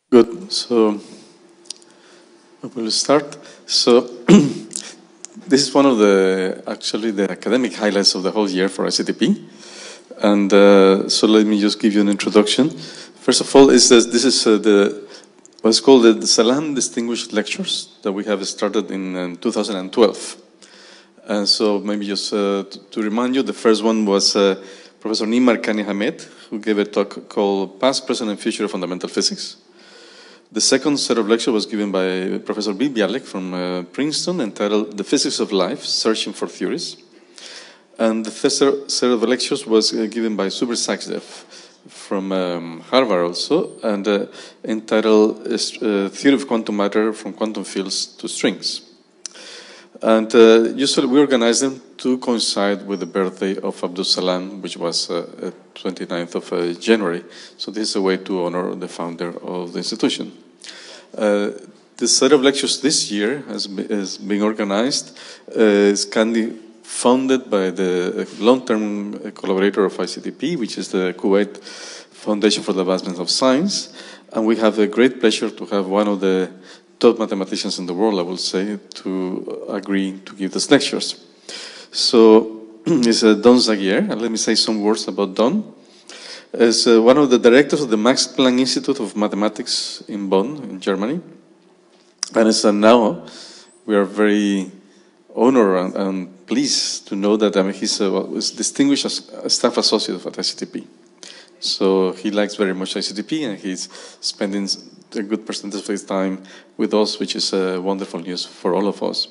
Good. So we'll start. So this is one of actually the academic highlights of the whole year for ICTP. And so let me just give you an introduction. First of all, this is what's called the Salam Distinguished Lectures that we have started in 2012. And so maybe just to remind you, the first one was Professor Nimar Kani Hamed, who gave a talk called Past, Present, and Future of Fundamental Physics. The second set of lecture was given by Professor Bill Bialek from Princeton, entitled The Physics of Life, Searching for Theories. And the third set of lectures was given by Zubair Zagier from Harvard also, and entitled Theory of Quantum Matter from Quantum Fields to Strings. And usually we organize them to coincide with the birthday of Abdul Salam, which was 29th of January. So this is a way to honor the founder of the institution. The set of lectures this year is being organized, is kindly funded by the long-term collaborator of ICTP, which is the Kuwait Foundation for the Advancement of Science. And we have a great pleasure to have one of the top mathematicians in the world, I will say, to agree to give these lectures. So it's Don Zagier, and let me say some words about Don. As one of the directors of the Max Planck Institute of Mathematics in Bonn, in Germany. And as now, we are very honored and pleased to know that he's distinguished as a staff associate at ICTP. So he likes very much ICTP, and he's spending a good percentage of his time with us, which is wonderful news for all of us.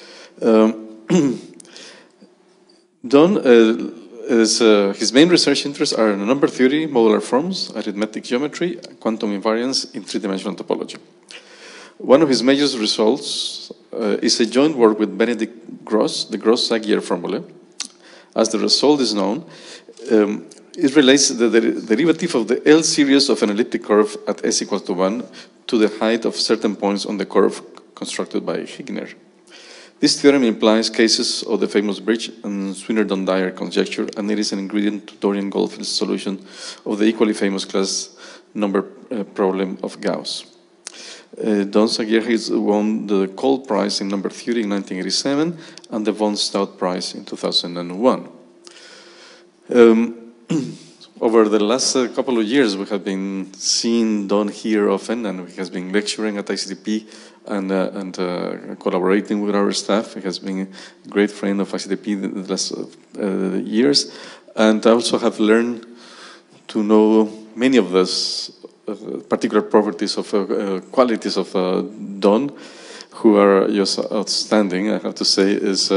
Don, his main research interests are number theory, modular forms, arithmetic geometry, quantum invariance in three-dimensional topology. One of his major results is a joint work with Benedict Gross, the Gross-Zagier formula. As the result is known, it relates the derivative of the L series of an elliptic curve at s equals to 1 to the height of certain points on the curve constructed by Higner. This theorem implies cases of the famous Bridge and Swinnerton-Dyer conjecture, and it is an ingredient to Dorian Goldfield's solution of the equally famous class number problem of Gauss. Don Zagier has won the Cole Prize in number theory in 1987 and the von Stout Prize in 2001. Over the last couple of years, we have been seeing Don here often, and he has been lecturing at ICTP and collaborating with our staff. He has been a great friend of ICTP the last years, and I also have learned to know many of those particular properties of qualities of Don, who are just outstanding. I have to say is.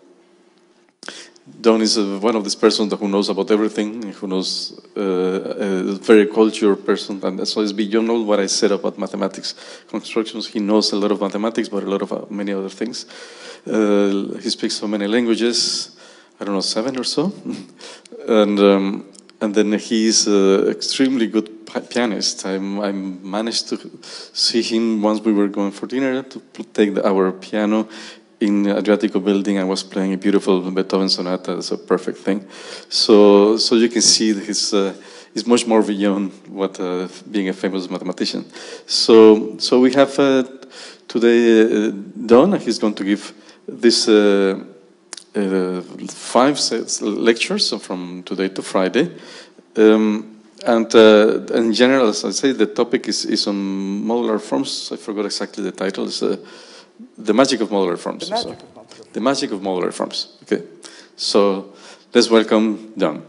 Don is one of these persons who knows about everything, who knows a very cultured person, and so it's beyond all what I said about mathematics constructions. He knows a lot of mathematics, but a lot of many other things. He speaks so many languages, I don't know, 7 or so, and then he's an extremely good pianist. I managed to see him once we were going for dinner to take our piano in Adriatico building. I was playing a beautiful Beethoven sonata. It's a perfect thing. So you can see that he's much more beyond what being a famous mathematician. So we have today Don. He's going to give this 5 lectures from today to Friday. And in general, as I say, the topic is on modular forms. I forgot exactly the title. It's the magic of modular forms. The magic of modular forms. Okay. So let's welcome Don.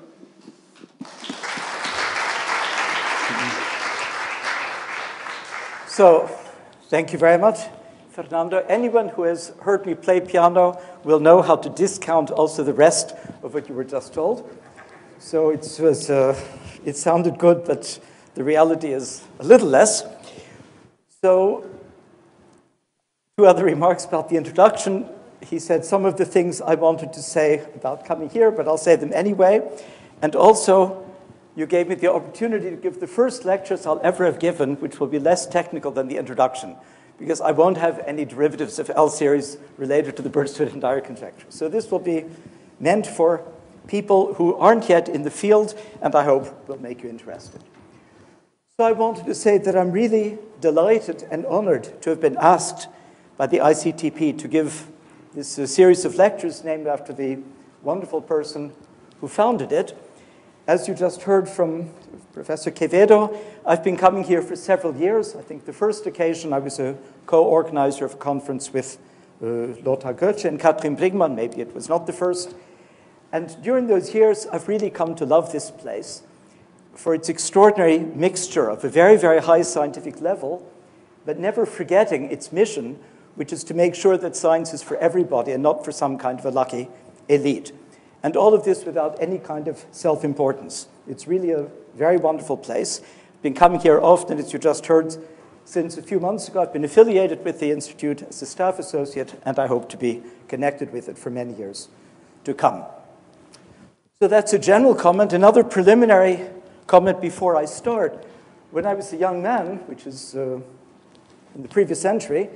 So thank you very much, Fernando. Anyone who has heard me play piano will know how to discount also the rest of what you were just told. So it sounded good, but the reality is a little less. So 2 other remarks about the introduction. He said some of the things I wanted to say about coming here, but I'll say them anyway. And also, you gave me the opportunity to give the first lectures I'll ever have given, which will be less technical than the introduction, because I won't have any derivatives of L series related to the Bridge-Swinnerton-Dyer conjecture. So this will be meant for people who aren't yet in the field, and I hope will make you interested. So I wanted to say that I'm really delighted and honored to have been asked by the ICTP to give this series of lectures named after the wonderful person who founded it. As you just heard from Professor Quevedo, I've been coming here for several years. I think the first occasion I was a co-organizer of a conference with Lothar Goethe and Katrin Brigmann. Maybe it was not the first. And during those years, I've really come to love this place for its extraordinary mixture of a very, very high scientific level, but never forgetting its mission, which is to make sure that science is for everybody and not for some kind of a lucky elite. And all of this without any kind of self-importance. It's really a very wonderful place. I've been coming here often, as you just heard, since a few months ago. I've been affiliated with the Institute as a staff associate, and I hope to be connected with it for many years to come. So that's a general comment. Another preliminary comment before I start. When I was a young man, which is in the previous century,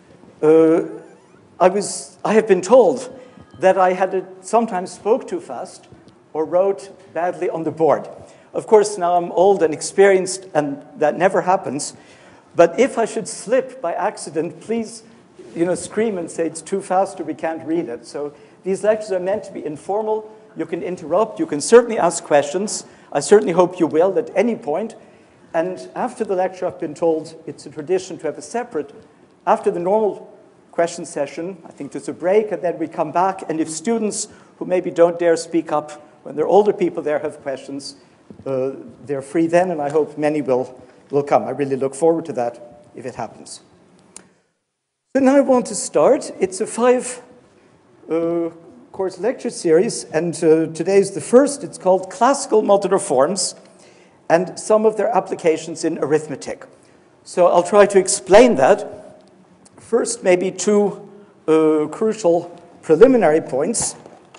I have been told that I had sometimes spoke too fast or wrote badly on the board. Of course, now I'm old and experienced, and that never happens. But if I should slip by accident, please, scream and say it's too fast or we can't read it. So these lectures are meant to be informal. You can interrupt. You can certainly ask questions. I certainly hope you will at any point. And after the lecture, I've been told it's a tradition to have a separate, after the normal question session, I think there's a break, and then we come back. And if students who maybe don't dare speak up when they're older people there have questions, they're free then, and I hope many will come. I really look forward to that if it happens. So now I want to start. It's a 5-course lecture series, and today is the first. It's called Classical Modular Forms and some of their applications in arithmetic. So I'll try to explain that. First, maybe two crucial preliminary points.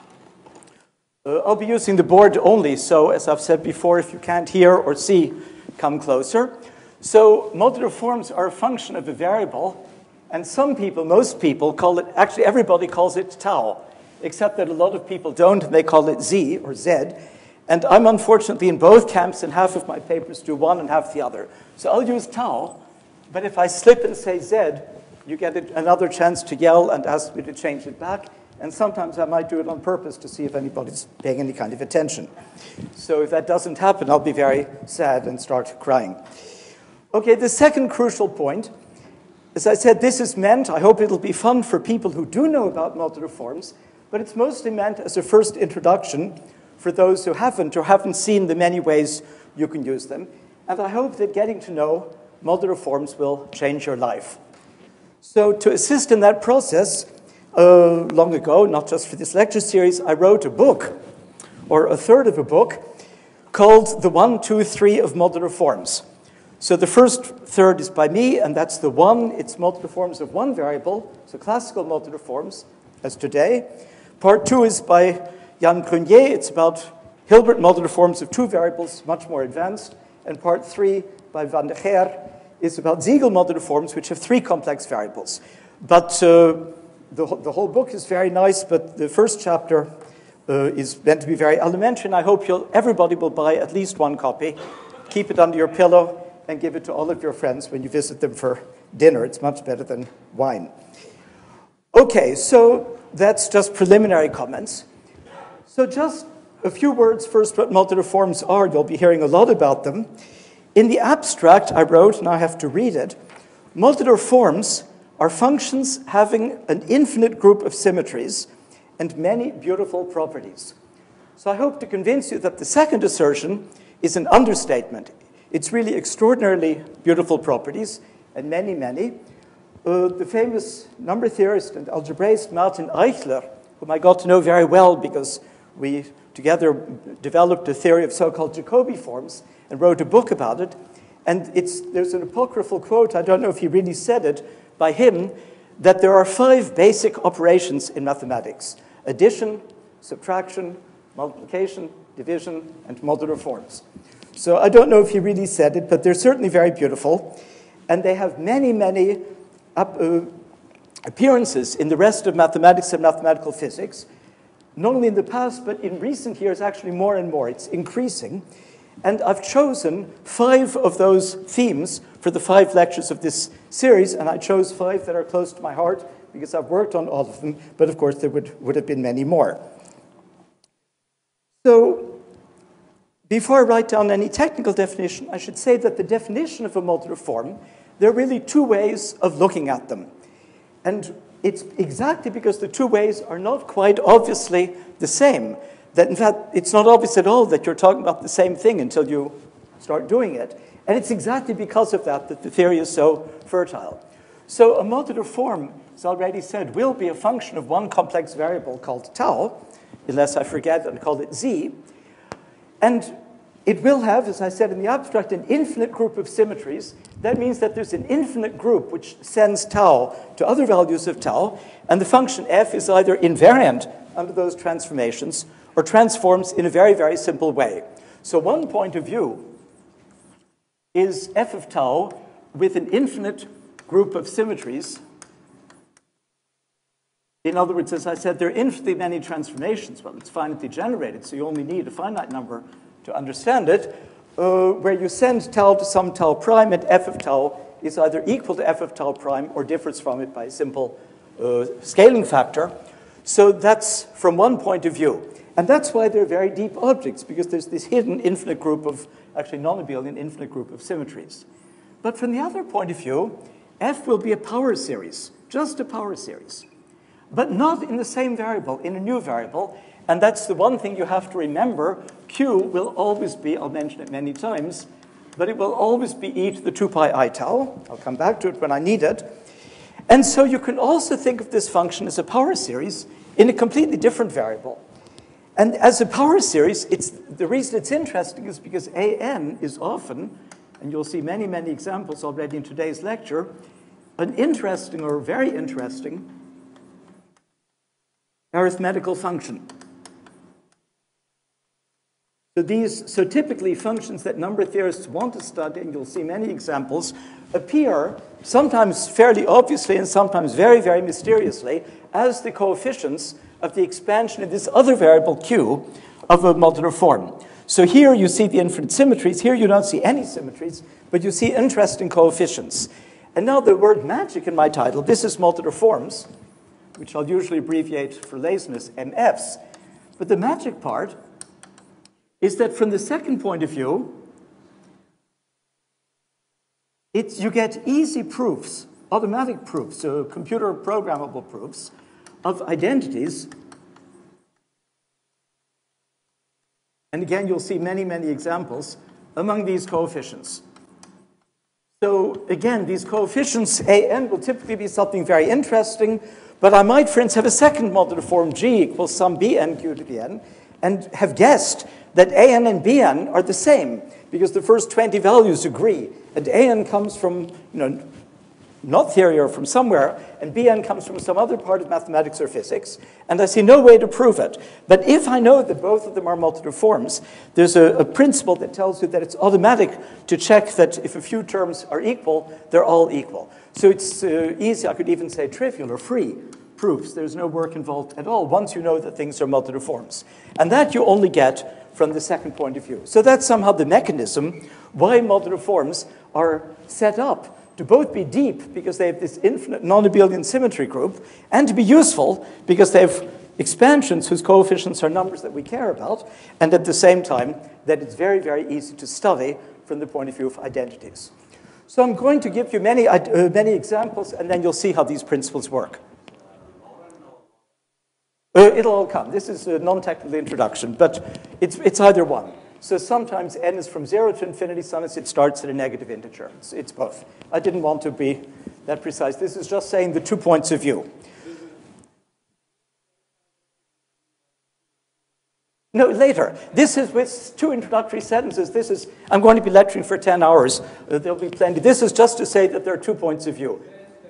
I'll be using the board only, so as I've said before, if you can't hear or see, come closer. So modular forms are a function of a variable, and some people, most people, call it, actually everybody calls it tau, except that a lot of people don't, and they call it z or z. And I'm unfortunately in both camps, and half of my papers do one and half the other. So I'll use tau, but if I slip and say z, you get another chance to yell and ask me to change it back. And sometimes I might do it on purpose to see if anybody's paying any kind of attention. So if that doesn't happen, I'll be very sad and start crying. Okay, the second crucial point, as I said, this is meant, I hope it'll be fun for people who do know about modular forms, but it's mostly meant as a first introduction for those who haven't or haven't seen the many ways you can use them. And I hope that getting to know modular forms will change your life. So to assist in that process, long ago, not just for this lecture series, I wrote a book, or a third of a book, called The 1, 2, 3 of Modular Forms. So the first third is by me, and that's the one. It's modular forms of one variable, so classical modular forms, as today. Part 2 is by Jan Grunier. It's about Hilbert modular forms of two variables, much more advanced. And part 3 by Van der Geer is about Zagier modular forms, which have 3 complex variables. But the whole book is very nice, but the first chapter is meant to be very elementary, and I hope everybody will buy at least one copy, keep it under your pillow, and give it to all of your friends when you visit them for dinner. It's much better than wine. Okay, so that's just preliminary comments. So just a few words first what modular forms are. You'll be hearing a lot about them. In the abstract I wrote, and I have to read it, modular forms are functions having an infinite group of symmetries and many beautiful properties. So I hope to convince you that the second assertion is an understatement. It's really extraordinarily beautiful properties, and many, many. The famous number theorist and algebraist Martin Eichler, whom I got to know very well because we together developed a theory of so-called Jacobi forms and wrote a book about it. And there's an apocryphal quote, I don't know if he really said it, by him, that there are 5 basic operations in mathematics: addition, subtraction, multiplication, division, and modular forms. So I don't know if he really said it, but they're certainly very beautiful. And they have many, many appearances in the rest of mathematics and mathematical physics, not only in the past, but in recent years, actually more and more. It's increasing. And I've chosen 5 of those themes for the 5 lectures of this series, and I chose 5 that are close to my heart because I've worked on all of them, but of course there would have been many more. So before I write down any technical definition, I should say that the definition of a modular form, there are really 2 ways of looking at them. And it's exactly because the 2 ways are not quite obviously the same that, in fact, it's not obvious at all that you're talking about the same thing until you start doing it. And it's exactly because of that that the theory is so fertile. So a modular form, as I already said, will be a function of one complex variable called tau, unless I forget and call it z. And it will have, as I said in the abstract, an infinite group of symmetries. That means that there's an infinite group which sends tau to other values of tau, and the function f is either invariant under those transformations or transforms in a very, very simple way. So one point of view is f of tau with an infinite group of symmetries. In other words, as I said, there are infinitely many transformations. Well, it's finitely generated, so you only need a finite number to understand it, where you send tau to some tau prime, and f of tau is either equal to f of tau prime or differs from it by a simple scaling factor. So that's from one point of view. And that's why they're very deep objects, because there's this hidden infinite group of, actually non-abelian infinite group of symmetries. But from the other point of view, f will be a power series, just a power series, but not in the same variable, in a new variable. And that's the one thing you have to remember. Q will always be, I'll mention it many times, but it will always be e to the 2 pi I tau. I'll come back to it when I need it. And so you can also think of this function as a power series in a completely different variable. And as a power series, the reason it's interesting is because an is often, and you'll see many, many examples already in today's lecture, an interesting or very interesting arithmetical function. So typically functions that number theorists want to study, and you'll see many examples, appear sometimes fairly obviously and sometimes very, very mysteriously as the coefficients of the expansion of this other variable q of a modular form. So here you see the infinite symmetries. Here you don't see any symmetries, but you see interesting coefficients. And now the word magic in my title, this is modular forms, which I'll usually abbreviate for laziness, MFs. But the magic part is that from the second point of view, you get easy proofs, automatic proofs, so computer programmable proofs of identities. And again, you'll see many, many examples among these coefficients. So again, these coefficients, an, will typically be something very interesting, but I might, for instance, have a second modular form, G equals some bn q to the n, and have guessed that an and bn are the same, because the first 20 values agree, and an comes from, not theory or from somewhere, and bn comes from some other part of mathematics or physics, and I see no way to prove it. But if I know that both of them are modular forms, there's a principle that tells you that it's automatic to check that if a few terms are equal, they're all equal. So it's easy, I could even say trivial or free proofs. There's no work involved at all once you know that things are modular forms. And that you only get from the second point of view. So that's somehow the mechanism why modular forms are set up to both be deep, because they have this infinite non-abelian symmetry group, and to be useful, because they have expansions whose coefficients are numbers that we care about, and at the same time, that it's very, very easy to study from the point of view of identities. So I'm going to give you many examples, and then you'll see how these principles work. It'll all come. This is a non-technical introduction, but it's either one. So sometimes n is from 0 to infinity, sometimes it starts at a negative integer. It's both. I didn't want to be that precise. This is just saying the 2 points of view. No, later. This is with 2 introductory sentences. I'm going to be lecturing for 10 hours. There'll be plenty. This is just to say that there are 2 points of view.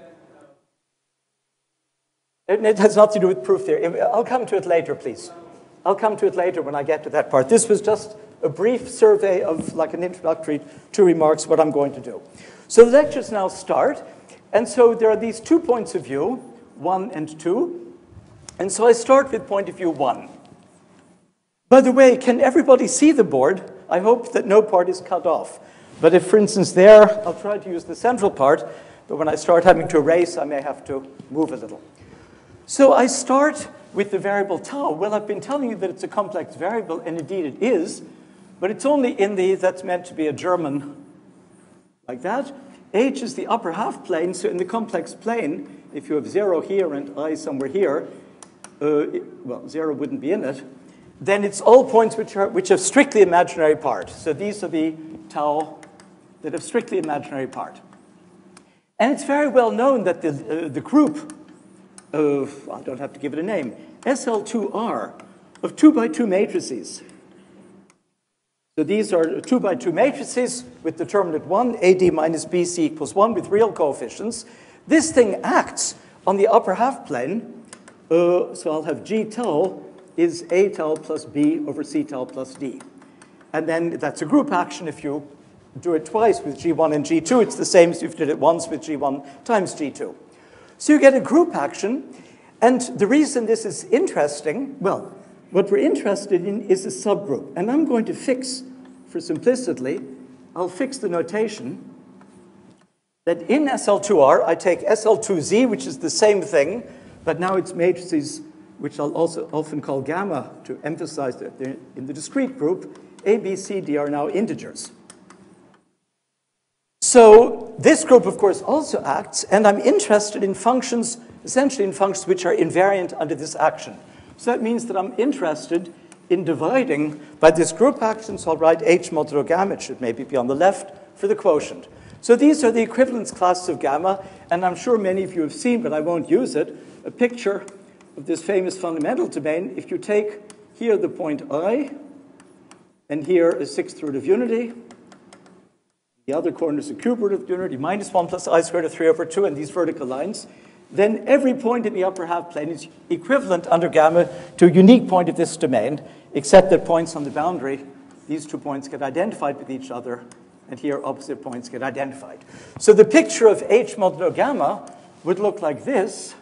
It has nothing to do with proof theory. I'll come to it later, please. I'll come to it later when I get to that part. This was just a brief survey of, like, an introductory 2 remarks, what I'm going to do. So the lectures now start. And so there are these 2 points of view, 1 and 2. And so I start with point of view 1. By the way, can everybody see the board? I hope that no part is cut off. But if, for instance, there, I'll try to use the central part, but when I start having to erase, I may have to move a little. So I start with the variable tau. Well, I've been telling you that it's a complex variable, and indeed it is, but it's only in the, that's meant to be a German like that. H is the upper half plane, so in the complex plane, if you have 0 here and I somewhere here, well, 0 wouldn't be in it, then it's all points which have strictly imaginary part. So these are the tau that have strictly imaginary part. And it's very well known that the group of, I don't have to give it a name, SL2R of 2 by 2 matrices. So these are 2 by 2 matrices with determinant 1, AD minus BC equals 1 with real coefficients. This thing acts on the upper half plane. So I'll have G tau is A tau plus B over C tau plus D. And then that's a group action. If you do it twice with G1 and G2, it's the same as if you did it once with G1 times G2. So you get a group action. And the reason this is interesting, well, what we're interested in is a subgroup. And I'm going to fix, for simplicity, I'll fix the notation that in SL2R, I take SL2Z, which is the same thing, but now it's matrices, which I'll also often call gamma to emphasize that they're in the discrete group. A, B, C, D are now integers. So this group, of course, also acts, and I'm interested in functions, essentially in functions which are invariant under this action. So that means that I'm interested in dividing by this group action, so I'll write H modulo gamma, it should maybe be on the left, for the quotient. So these are the equivalence classes of gamma, and I'm sure many of you have seen, but I won't use it, a picture of this famous fundamental domain. If you take here the point I, and here a sixth root of unity, the other corner is a cube root of unity, minus 1 plus I squared of 3 over 2, and these vertical lines, then every point in the upper half plane is equivalent under gamma to a unique point of this domain, except that points on the boundary, these 2 points get identified with each other, and here opposite points get identified. So the picture of H modulo gamma would look like this.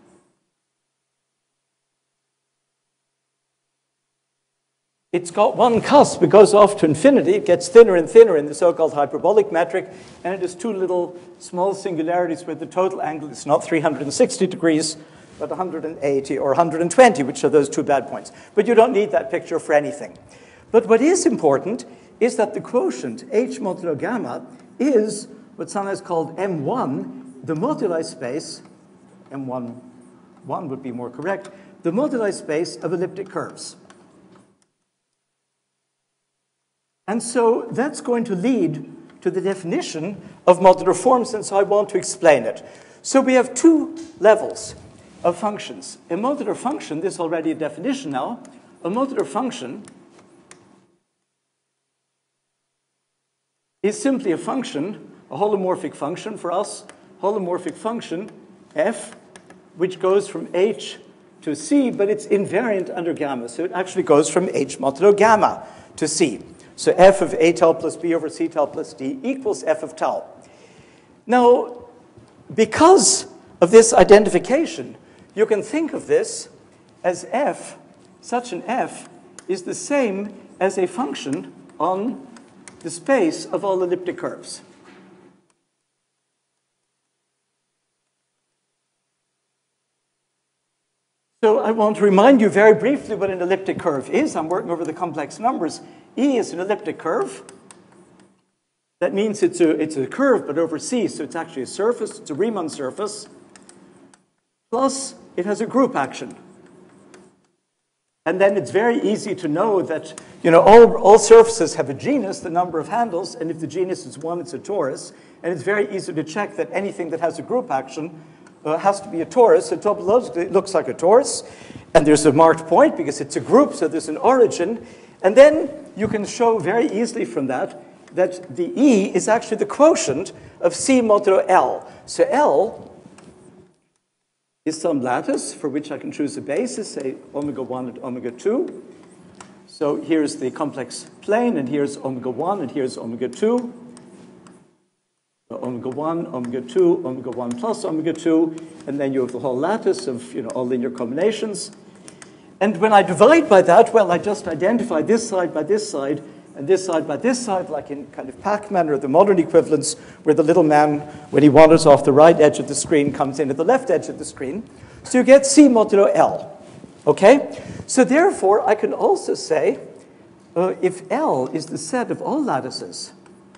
It's got one cusp, it goes off to infinity, it gets thinner and thinner in the so-called hyperbolic metric, and it has 2 little small singularities where the total angle is not 360 degrees, but 180 or 120, which are those 2 bad points. But you don't need that picture for anything. But what is important is that the quotient, H modulo gamma, is what's sometimes called M1, the moduli space, M1 would be more correct, the moduli space of elliptic curves. And so that's going to lead to the definition of modular forms, and so I want to explain it. So we have 2 levels of functions. A modular function, this is already a definition now, a modular function is simply a function, a holomorphic function for us, holomorphic function f, which goes from H to C, but it's invariant under gamma. So it actually goes from H modulo gamma to C. So f of A tau plus B over C tau plus D equals f of tau. Now, because of this identification, you can think of this as f, such an f is the same as a function on the space of all elliptic curves. So I want to remind you very briefly what an elliptic curve is. I'm working over the complex numbers. E is an elliptic curve. That means it's a curve, but over C, so it's actually a surface. It's a Riemann surface. Plus, it has a group action. And then it's very easy to know that, all surfaces have a genus, the number of handles, and if the genus is 1, it's a torus. And it's very easy to check that anything that has a group action has to be a torus. So topologically, it looks like a torus. And there's a marked point because it's a group, so there's an origin. And then you can show very easily from that the E is actually the quotient of C modulo L. So L is some lattice for which I can choose a basis, say omega 1 and omega 2. So here's the complex plane, and here's omega 1, and here's omega 2. Omega 1, omega 2, omega 1 plus omega 2, and then you have the whole lattice of all linear combinations. And when I divide by that, well, I just identify this side by this side, and this side by this side, like in kind of Pac-Man or the modern equivalents, where the little man, when he wanders off the right edge of the screen, comes in at the left edge of the screen. So you get C modulo L, okay? So therefore, I can also say, if L is the set of all lattices,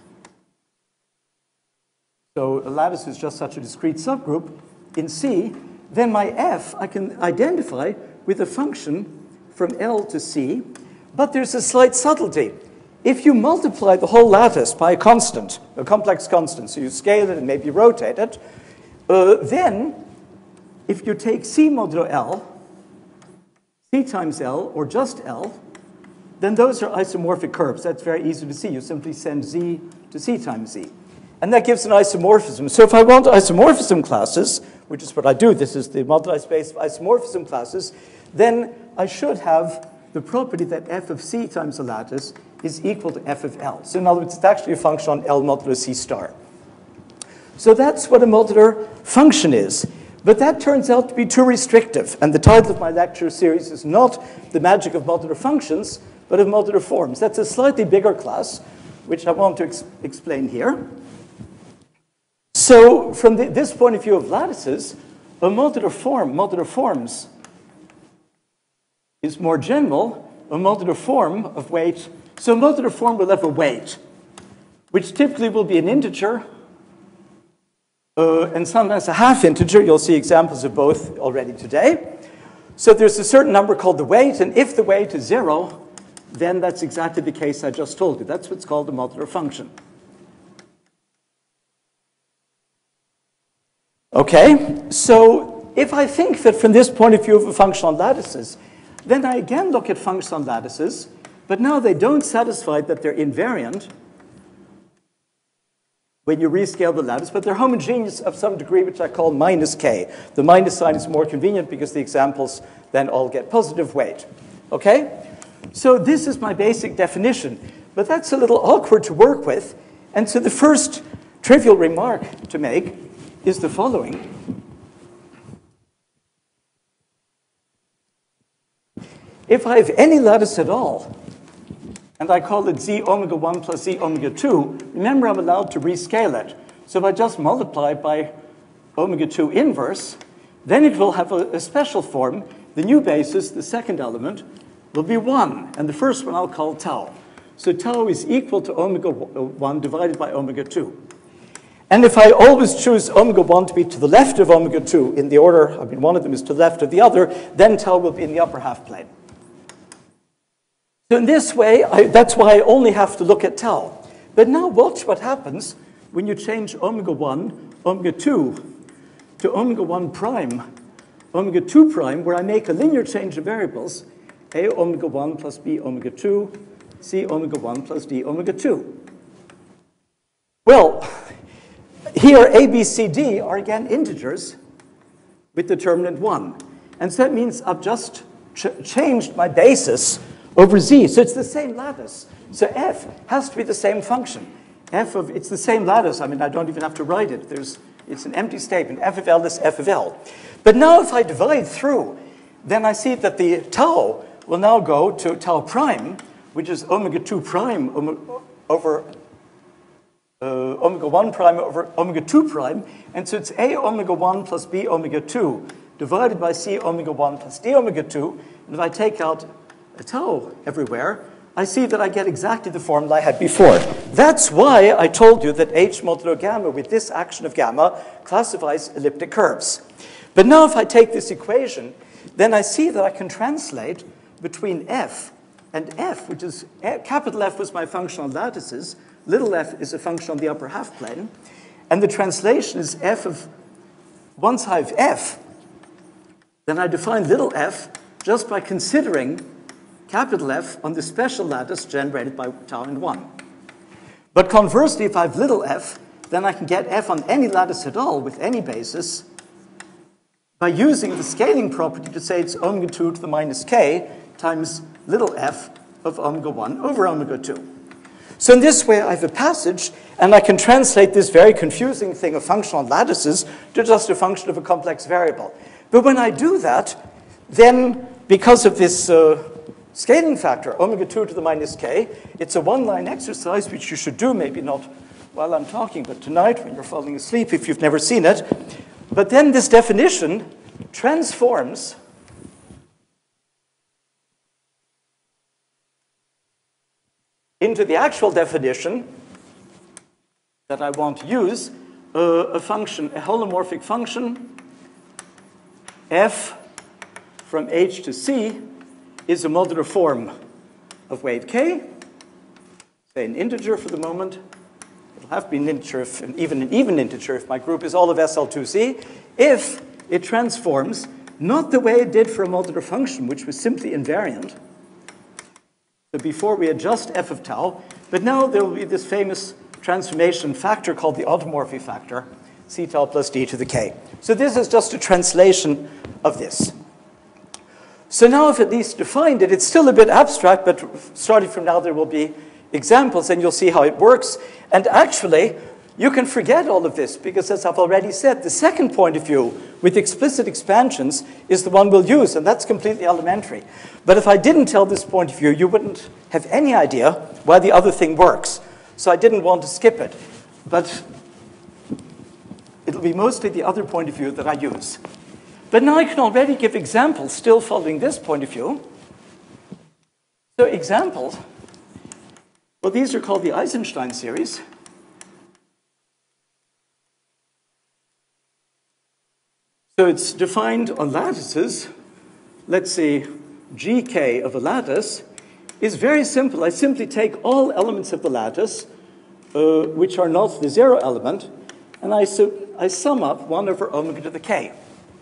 so a lattice is just such a discrete subgroup in C, then my F I can identify with a function from L to C, but there's a slight subtlety. If you multiply the whole lattice by a constant, a complex constant, so you scale it and maybe rotate it, then if you take C modulo L, C times L, or just L, then those are isomorphic curves. That's very easy to see. You simply send Z to C times Z. And that gives an isomorphism. So if I want isomorphism classes, which is what I do, this is the moduli space of isomorphism classes, then I should have the property that f of C times a lattice is equal to f of L. So in other words, it's actually a function on L modulo C star. So that's what a modular function is. But that turns out to be too restrictive. And the title of my lecture series is not The Magic of Modular Functions, but of modular forms. That's a slightly bigger class, which I want to explain here. So from this point of view of lattices, a modular forms, is more general, a modular form of weight. So a modular form will have a weight, which typically will be an integer, and sometimes a half integer. You'll see examples of both already today. So there's a certain number called the weight, and if the weight is 0, then that's exactly the case I just told you. That's what's called a modular function. Okay, so if I think that from this point of view of a function on lattices, then I again look at functions on lattices, but now they don't satisfy that they're invariant when you rescale the lattice, but they're homogeneous of some degree, which I call minus k. The minus sign is more convenient because the examples then all get positive weight. Okay? So this is my basic definition, but that's a little awkward to work with. And so the first trivial remark to make is the following. If I have any lattice at all, and I call it Z omega 1 plus Z omega 2, remember I'm allowed to rescale it. So if I just multiply by omega 2 inverse, then it will have a special form. The new basis, the second element, will be 1, and the first one I'll call tau. So tau is equal to omega 1 divided by omega 2. And if I always choose omega 1 to be to the left of omega 2 in the order, I mean, one of them is to the left of the other, then tau will be in the upper half plane. So in this way, that's why I only have to look at tau. But now watch what happens when you change omega 1, omega 2 to omega 1 prime, omega 2 prime, where I make a linear change of variables, a omega 1 plus b omega 2, c omega 1 plus d omega 2. Well, here a, b, c, d are again integers with determinant 1. And so that means I've just changed my basis over z. So it's the same lattice. So f has to be the same function. It's the same lattice. I mean, I don't even have to write it. It's an empty statement. F of L is f of L. But now if I divide through, then I see that the tau will now go to tau prime, which is omega 2 prime over omega 1 prime over omega 2 prime. And so it's a omega 1 plus b omega 2 divided by c omega 1 plus d omega 2. And if I take out a tau everywhere, I see that I get exactly the formula I had before. That's why I told you that H modulo gamma with this action of gamma classifies elliptic curves. But now if I take this equation, then I see that I can translate between f and f, which is capital F was my function on lattices, little f is a function on the upper half plane, and the translation is f of, once I have f, then I define little f just by considering capital F on the special lattice generated by tau and 1. But conversely, if I have little f, then I can get f on any lattice at all with any basis by using the scaling property to say it's omega 2 to the minus k times little f of omega 1 over omega 2. So in this way, I have a passage, and I can translate this very confusing thing of function on lattices to just a function of a complex variable. But when I do that, then because of this scaling factor, omega 2 to the minus k. It's a one-line exercise, which you should do, maybe not while I'm talking, but tonight when you're falling asleep, if you've never seen it. But then this definition transforms into the actual definition that I want to use, a function, a holomorphic function, f from h to c is a modular form of weight k, say an integer for the moment. It'll have to be an integer, even an even integer if my group is all of SL2C, if it transforms not the way it did for a modular function, which was simply invariant. So before we adjust f of tau, but now there will be this famous transformation factor called the automorphy factor, c tau plus d to the k. So this is just a translation of this. So now I've at least defined it. It's still a bit abstract, but starting from now there will be examples, and you'll see how it works. And actually, you can forget all of this, because as I've already said, the second point of view with explicit expansions is the one we'll use, and that's completely elementary. But if I didn't tell this point of view, you wouldn't have any idea why the other thing works. So I didn't want to skip it. But it'll be mostly the other point of view that I use. But now I can already give examples still following this point of view. So examples, well, these are called the Eisenstein series. So it's defined on lattices. Let's say gk of a lattice is very simple. I simply take all elements of the lattice, which are not the zero element, and I sum up 1 over omega to the k.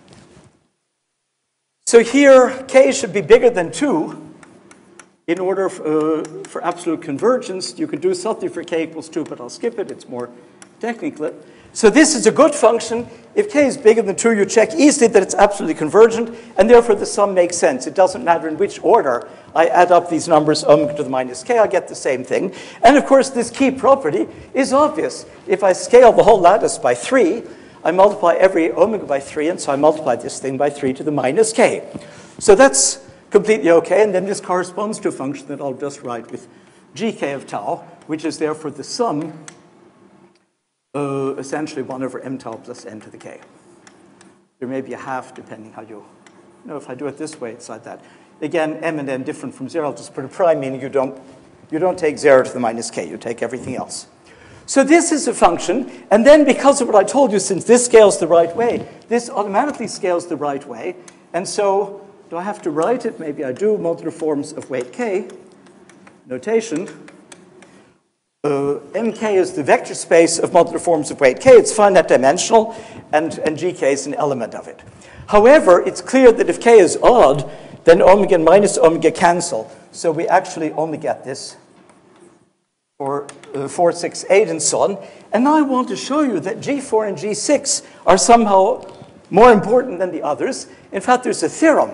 So here, k should be bigger than 2 in order for absolute convergence. You could do something for k equals 2, but I'll skip it. It's more technical. So this is a good function. If k is bigger than 2, you check easily that it's absolutely convergent, and therefore the sum makes sense. It doesn't matter in which order I add up these numbers, omega to the minus k, I get the same thing. And of course, this key property is obvious. If I scale the whole lattice by 3, I multiply every omega by 3, and so I multiply this thing by 3 to the minus k. So that's completely okay, and then this corresponds to a function that I'll just write with gk of tau, which is therefore the sum, essentially 1 over m tau plus n to the k. There may be a half, depending how you know. If I do it this way, it's like that. Again, m and n different from 0. I'll just put a prime, meaning you don't take 0 to the minus k. You take everything else. So this is a function, and then because of what I told you, since this scales the right way, this automatically scales the right way. And so do I have to write it? Maybe I do. Modular forms of weight k, notation. Mk is the vector space of modular forms of weight k. It's finite dimensional, and gk is an element of it. However, it's clear that if k is odd, then omega and minus omega cancel. So we actually only get this for 4, 6, 8, and so on. And now I want to show you that G4 and G6 are somehow more important than the others. In fact, there's a theorem,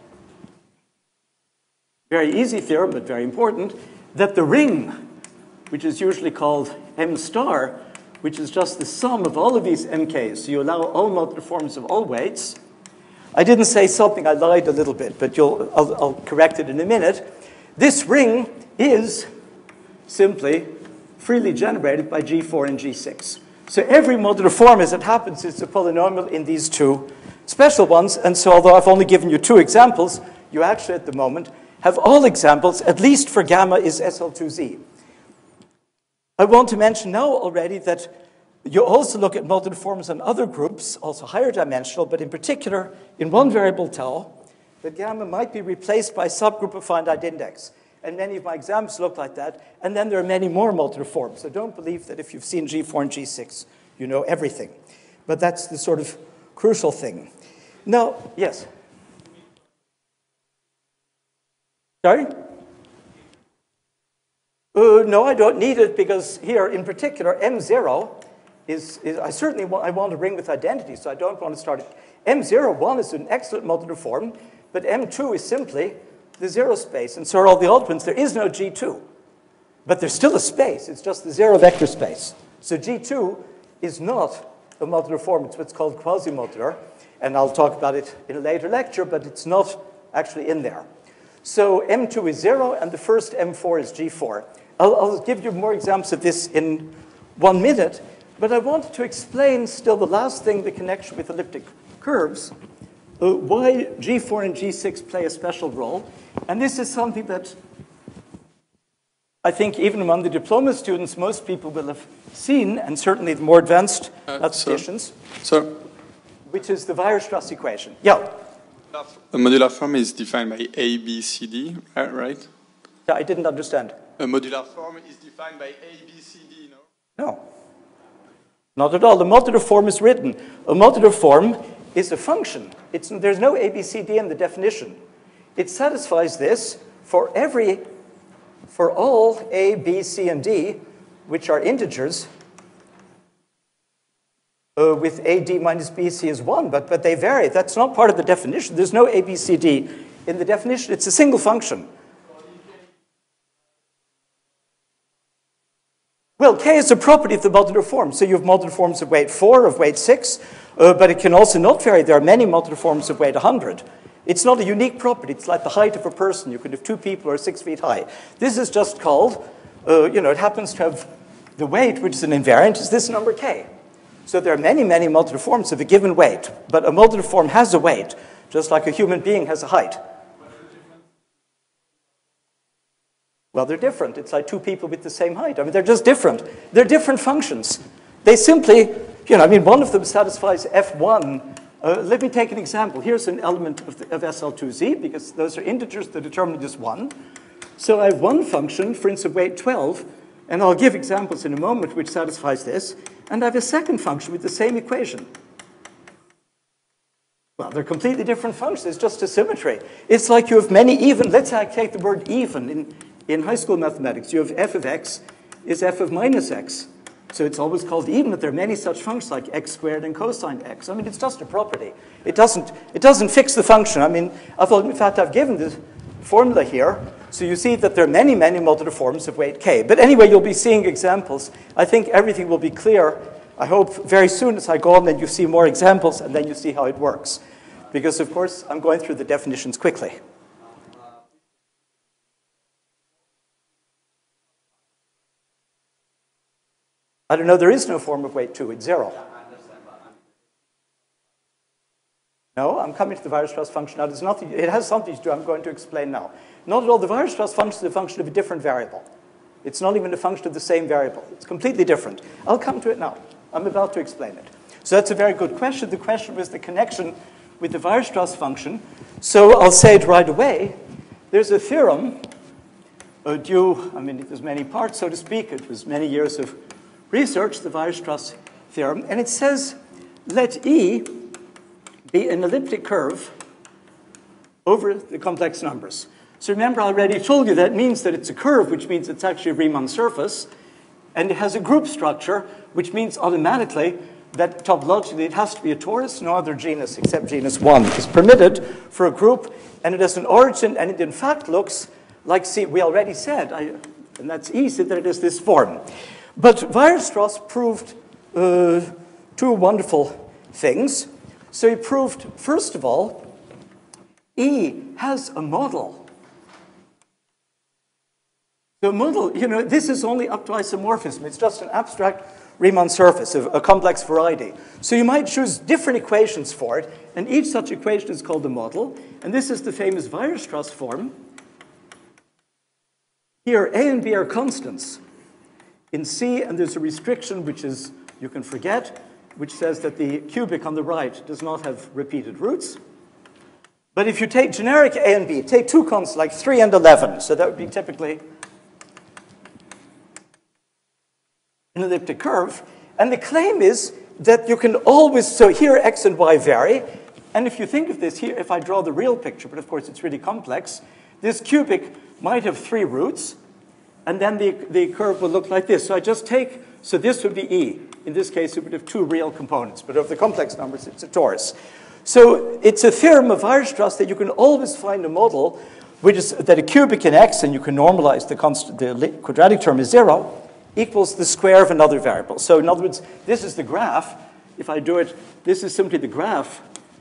very easy theorem, but very important, that the ring, which is usually called M star, which is just the sum of all of these MKs, so you allow all modular forms of all weights. I didn't say something, I lied a little bit, but I'll correct it in a minute. This ring is simply freely generated by G4 and G6. So every modular form, as it happens, is a polynomial in these two special ones. And so although I've only given you 2 examples, you actually at the moment have all examples, at least for gamma is SL2Z. I want to mention now already that you also look at modular forms on other groups, also higher dimensional, but in particular, in one variable tau, that gamma might be replaced by a subgroup of finite index. And many of my examples look like that. And then there are many more modular forms. So don't believe that if you've seen G4 and G6, you know everything. But that's the sort of crucial thing. Now, yes? Sorry? No, I don't need it, because here, in particular, M0 is I want a ring with identity, so I don't want to start it. M01 is an excellent modular form, but M2 is simply the zero space, and so are all the odd ones. There is no G2, but there's still a space. It's just the zero vector space. So G2 is not a modular form. It's what's called quasi-modular, and I'll talk about it in a later lecture, but it's not actually in there. So M2 is 0, and the first M4 is G4. I'll give you more examples of this in 1 minute, but I wanted to explain still the last thing, the connection with elliptic curves, why G4 and G6 play a special role. And this is something that I think even among the diploma students, most people will have seen, and certainly the more advanced mathematicians, which is the Weierstrass equation. Yeah? A modular form is defined by A, B, C, D, right? Yeah, I didn't understand. A modular form is defined by A, B, C, D, no? No. Not at all. The modular form is written. A modular form is a function. There's no A, B, C, D in the definition. It satisfies this for all A, B, C, and D, which are integers, with A, D minus B, C is 1, but they vary. That's not part of the definition. There's no A, B, C, D in the definition. It's a single function. Well, K is a property of the modular form. So you have modular forms of weight 4, of weight 6, but it can also not vary. There are many modular forms of weight 100. It's not a unique property. It's like the height of a person. You could have 2 people who are 6 feet high. This is just called, it happens to have the weight, which is an invariant, is this number K. So there are many, many modular forms of a given weight, but a modular form has a weight, just like a human being has a height. Well, they're different. It's like 2 people with the same height. I mean, they're just different. They're different functions. They simply, one of them satisfies F1. Let me take an example. Here's an element of SL2Z, because those are integers. The determinant is 1. So I have one function, for instance, weight 12, and I'll give examples in a moment which satisfies this. And I have a second function with the same equation. Well, they're completely different functions. It's just a symmetry. It's like you have many even. Let's say I take the word even in high school mathematics. You have f of x is f of minus x. So it's always called even, but there are many such functions like x squared and cosine x. I mean, it's just a property. It doesn't fix the function. I mean, in fact, I've given this formula here. So you see that there are many, many modular forms of weight k. But anyway, you'll be seeing examples. I think everything will be clear, I hope, very soon as I go on, and you see more examples, and then you see how it works. Because, of course, I'm going through the definitions quickly. I don't know, there is no form of weight 2. It's 0. No, I'm coming to the Weierstrass function now. It has something to do, I'm going to explain now. Not at all. The Weierstrass function is a function of a different variable. It's not even a function of the same variable. It's completely different. I'll come to it now. I'm about to explain it. So that's a very good question. The question was the connection with the Weierstrass function. So I'll say it right away. There's a theorem there's many parts, so to speak. It was many years of research, the Weierstrass theorem. And it says, let E be an elliptic curve over the complex numbers. So remember, I already told you that means that it's a curve, which means it's actually a Riemann surface. And it has a group structure, which means automatically that topologically it has to be a torus. No other genus except genus 1 is permitted for a group. And it has an origin, and it in fact looks like C. We already said, and that's easy, that it is this form. But Weierstrass proved 2 wonderful things. So he proved, first of all, E has a model. The model, this is only up to isomorphism. It's just an abstract Riemann surface of a complex variety. So you might choose different equations for it, and each such equation is called a model. And this is the famous Weierstrass form. Here, A and B are constants in C, and there's a restriction, which is, you can forget, which says that the cubic on the right does not have repeated roots. But if you take generic A and B, take 2 constants like 3 and 11, so that would be typically an elliptic curve. And the claim is that you can always, so here x and y vary. And if you think of this here, if I draw the real picture, but of course it's really complex, this cubic might have 3 roots, and then the curve will look like this. So I just take, so this would be E. In this case, it would have 2 real components, but of the complex numbers, it's a torus. So it's a theorem of Weierstrass that you can always find a model which is that a cubic in x, and you can normalize the quadratic term is 0, equals the square of another variable. So in other words, this is the graph. If I do it, this is simply the graph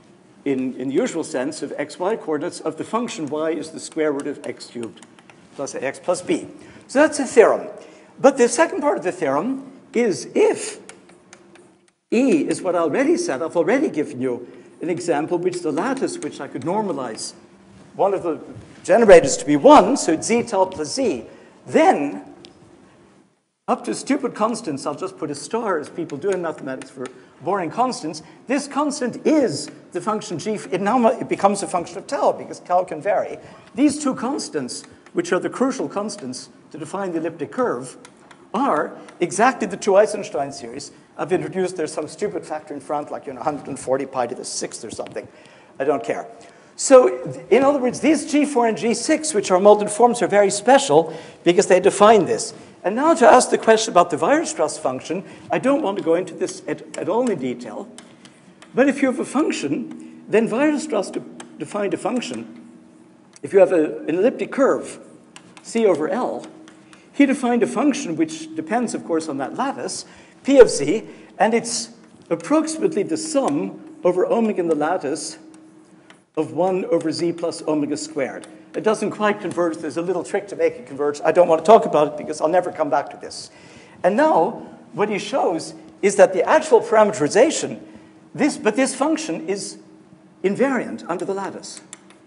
in the usual sense of xy coordinates of the function y is the square root of x cubed plus ax plus b. So that's a theorem. But the second part of the theorem is if E is what I already said, I've already given you an example which the lattice which I could normalize one of the generators to be 1, so it's z tal plus z, then up to stupid constants, I'll just put a star as people do in mathematics for boring constants, this constant is the function g. It becomes a function of tau because tau can vary. These two constants, which are the crucial constants to define the elliptic curve, are exactly the two Eisenstein series. I've introduced, there's some stupid factor in front, like 140 pi to the 6th or something. I don't care. So, in other words, these G4 and G6, which are modular forms, are very special because they define this. And now to ask the question about the Weierstrass function, I don't want to go into this at all in detail. But if you have a function, then Weierstrass defined a function. If you have an elliptic curve, C over L, he defined a function which depends, of course, on that lattice, P of z, and it's approximately the sum over omega in the lattice of 1 over z plus omega squared. It doesn't quite converge. There's a little trick to make it converge. I don't want to talk about it because I'll never come back to this. And now, what he shows is that the actual parameterization, but this function is invariant under the lattice.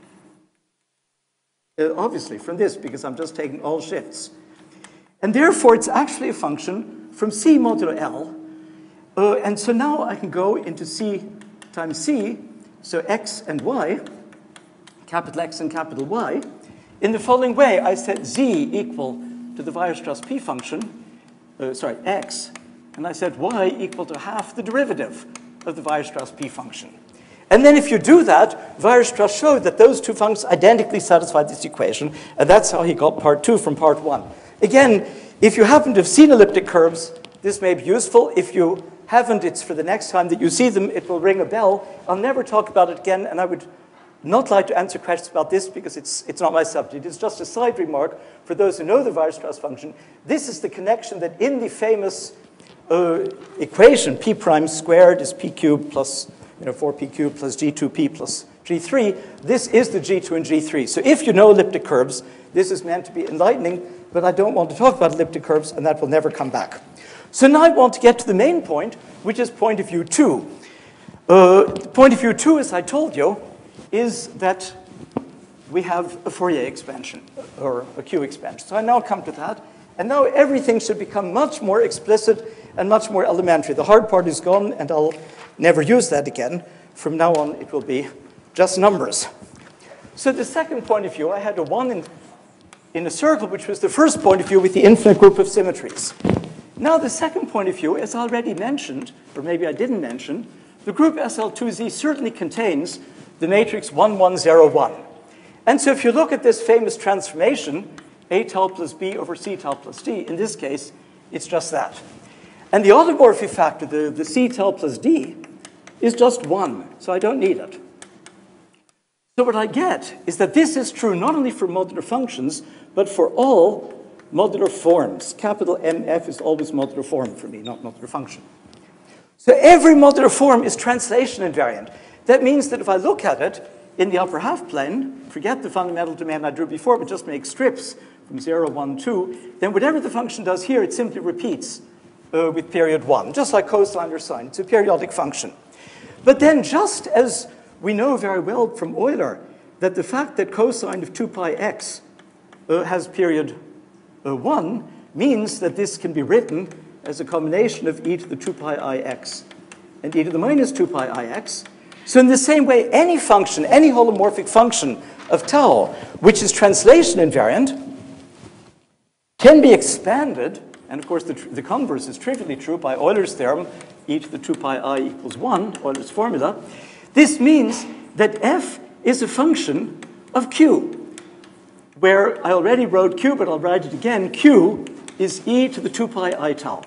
Obviously, from this, because I'm just taking all shifts. And therefore, it's actually a function from C modulo L. And so now I can go into C times C, so x and y, capital X and capital Y, in the following way. I set z equal to the Weierstrass p function, x, and I set y equal to half the derivative of the Weierstrass p function. And then if you do that, Weierstrass showed that those two functions identically satisfy this equation, and that's how he got part 2 from part 1. Again, if you happen to have seen elliptic curves, this may be useful. If you haven't, it's for the next time that you see them, it will ring a bell. I'll never talk about it again, and I would not like to answer questions about this because it's not my subject. It's just a side remark for those who know the Weierstrass function. This is the connection that in the famous equation, p prime squared is p cubed plus 4p cubed plus g2p plus g3. This is the g2 and g3. So if you know elliptic curves, this is meant to be enlightening, but I don't want to talk about elliptic curves, and that will never come back. So now I want to get to the main point, which is point of view 2. Point of view 2, as I told you, is that we have a Fourier expansion, or a Q expansion. So I now come to that, and now everything should become much more explicit and much more elementary. The hard part is gone, and I'll never use that again. From now on, it will be just numbers. So the second point of view, I had a 1 in a circle, which was the first point of view with the infinite group of symmetries. Now the second point of view, as I already mentioned, or maybe I didn't mention, the group SL2Z certainly contains the matrix 1, 1, 0, 1. And so if you look at this famous transformation, A tau plus B over C tau plus D, in this case, it's just that. And the automorphy factor, the C tau plus D, is just 1, so I don't need it. So what I get is that this is true not only for modular functions, but for all modular forms. Capital MF is always modular form for me, not modular function. So every modular form is translation invariant. That means that if I look at it in the upper half plane, forget the fundamental domain I drew before, but just make strips from 0, 1, 2, then whatever the function does here, it simply repeats with period 1, just like cosine or sine. It's a periodic function. But then just as we know very well from Euler that the fact that cosine of 2 pi x has period 1 means that this can be written as a combination of e to the 2 pi ix and e to the minus 2 pi ix. So in the same way, any function, any holomorphic function of tau, which is translation invariant, can be expanded, and of course the converse is trivially true by Euler's theorem, e to the 2 pi I equals 1, Euler's formula. This means that f is a function of q, where I already wrote q, but I'll write it again. Q is e to the 2 pi I tau.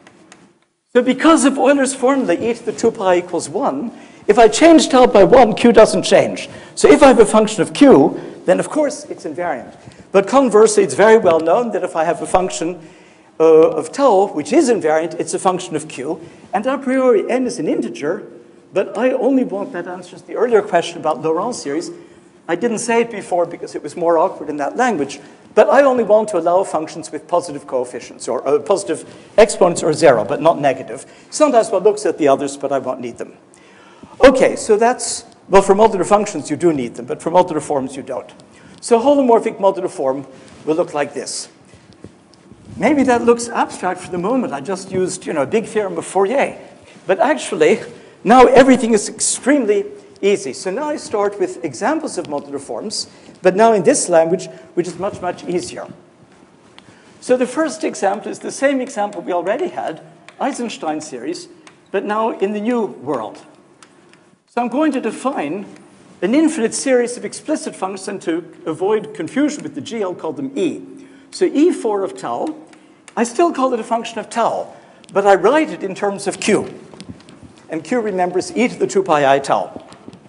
So because of Euler's formula, e to the 2 pi equals 1, if I change tau by 1, q doesn't change. So if I have a function of q, then of course it's invariant. But conversely, it's very well known that if I have a function of tau, which is invariant, it's a function of q. And a priori, n is an integer, But I only want, that answers the earlier question about Laurent series. I didn't say it before because it was more awkward in that language, but I only want to allow functions with positive coefficients or positive exponents or 0, but not negative. Sometimes one looks at the others, but I won't need them. Okay, so that's, well, for modular functions, you do need them, but for modular forms, you don't. So holomorphic modular form will look like this. Maybe that looks abstract for the moment. I just used, a big theorem of Fourier. But actually, now everything is extremely easy. So now I start with examples of modular forms, but now in this language, which is much, much easier. So the first example is the same example we already had, Eisenstein series, but now in the new world. So I'm going to define an infinite series of explicit functions, and to avoid confusion with the G, I'll call them E. So E4 of tau, I still call it a function of tau, but I write it in terms of Q. And Q, remember, is e to the 2 pi I tau.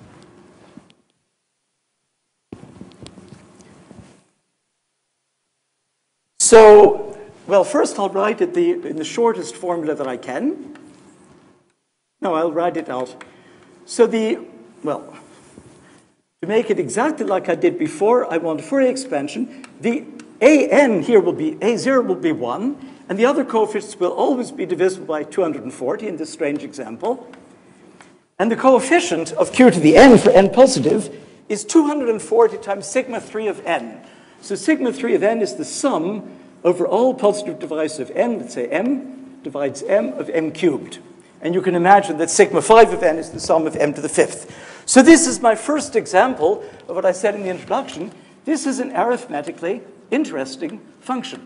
So, well, first I'll write it in the shortest formula that I can. No, I'll write it out. So to make it exactly like I did before, I want a Fourier expansion. The an here will be, a0 will be 1, and the other coefficients will always be divisible by 240 in this strange example. And the coefficient of q to the n for n positive is 240 times sigma 3 of n. So sigma 3 of n is the sum over all positive divisors of n, let's say m, divides m of m cubed. And you can imagine that sigma 5 of n is the sum of m to the 5th. So this is my first example of what I said in the introduction. This is an arithmetically interesting function.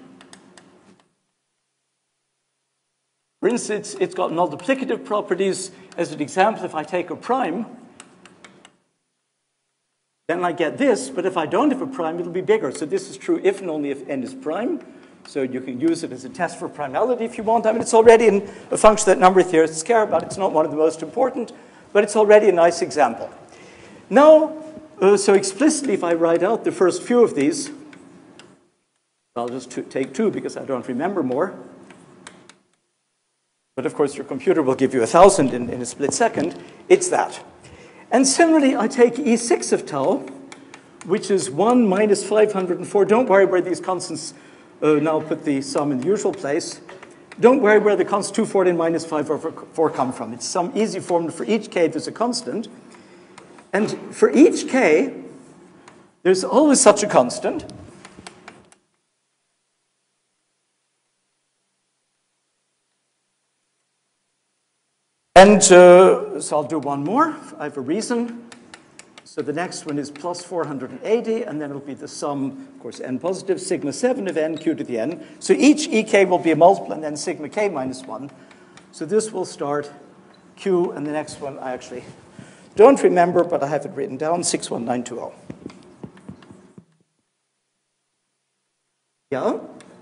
For instance, it's got multiplicative properties. As an example, if I take a prime, then I get this, but if I don't have a prime, it'll be bigger. So this is true if and only if n is prime. So you can use it as a test for primality if you want. I mean, it's already in a function that number theorists care about. It's not one of the most important, but it's already a nice example. Now, so explicitly, if I write out the first few of these, I'll just take 2 because I don't remember more. But of course, your computer will give you 1,000 in a split second. It's that. And similarly, I take E6 of tau, which is 1 minus 504. Don't worry where these constants, now put the sum in the usual place. Don't worry where the constants 240 and minus 5 over 4 come from. It's some easy formula for each k, there's a constant. And for each k, there's always such a constant. And so I'll do one more. I have a reason. So the next one is plus 480, and then it'll be the sum, of course, n positive, sigma 7 of n, q to the n. So each ek will be a multiple, and then sigma k minus 1. So this will start q, and the next one I actually don't remember, but I have it written down, 61920. Yeah?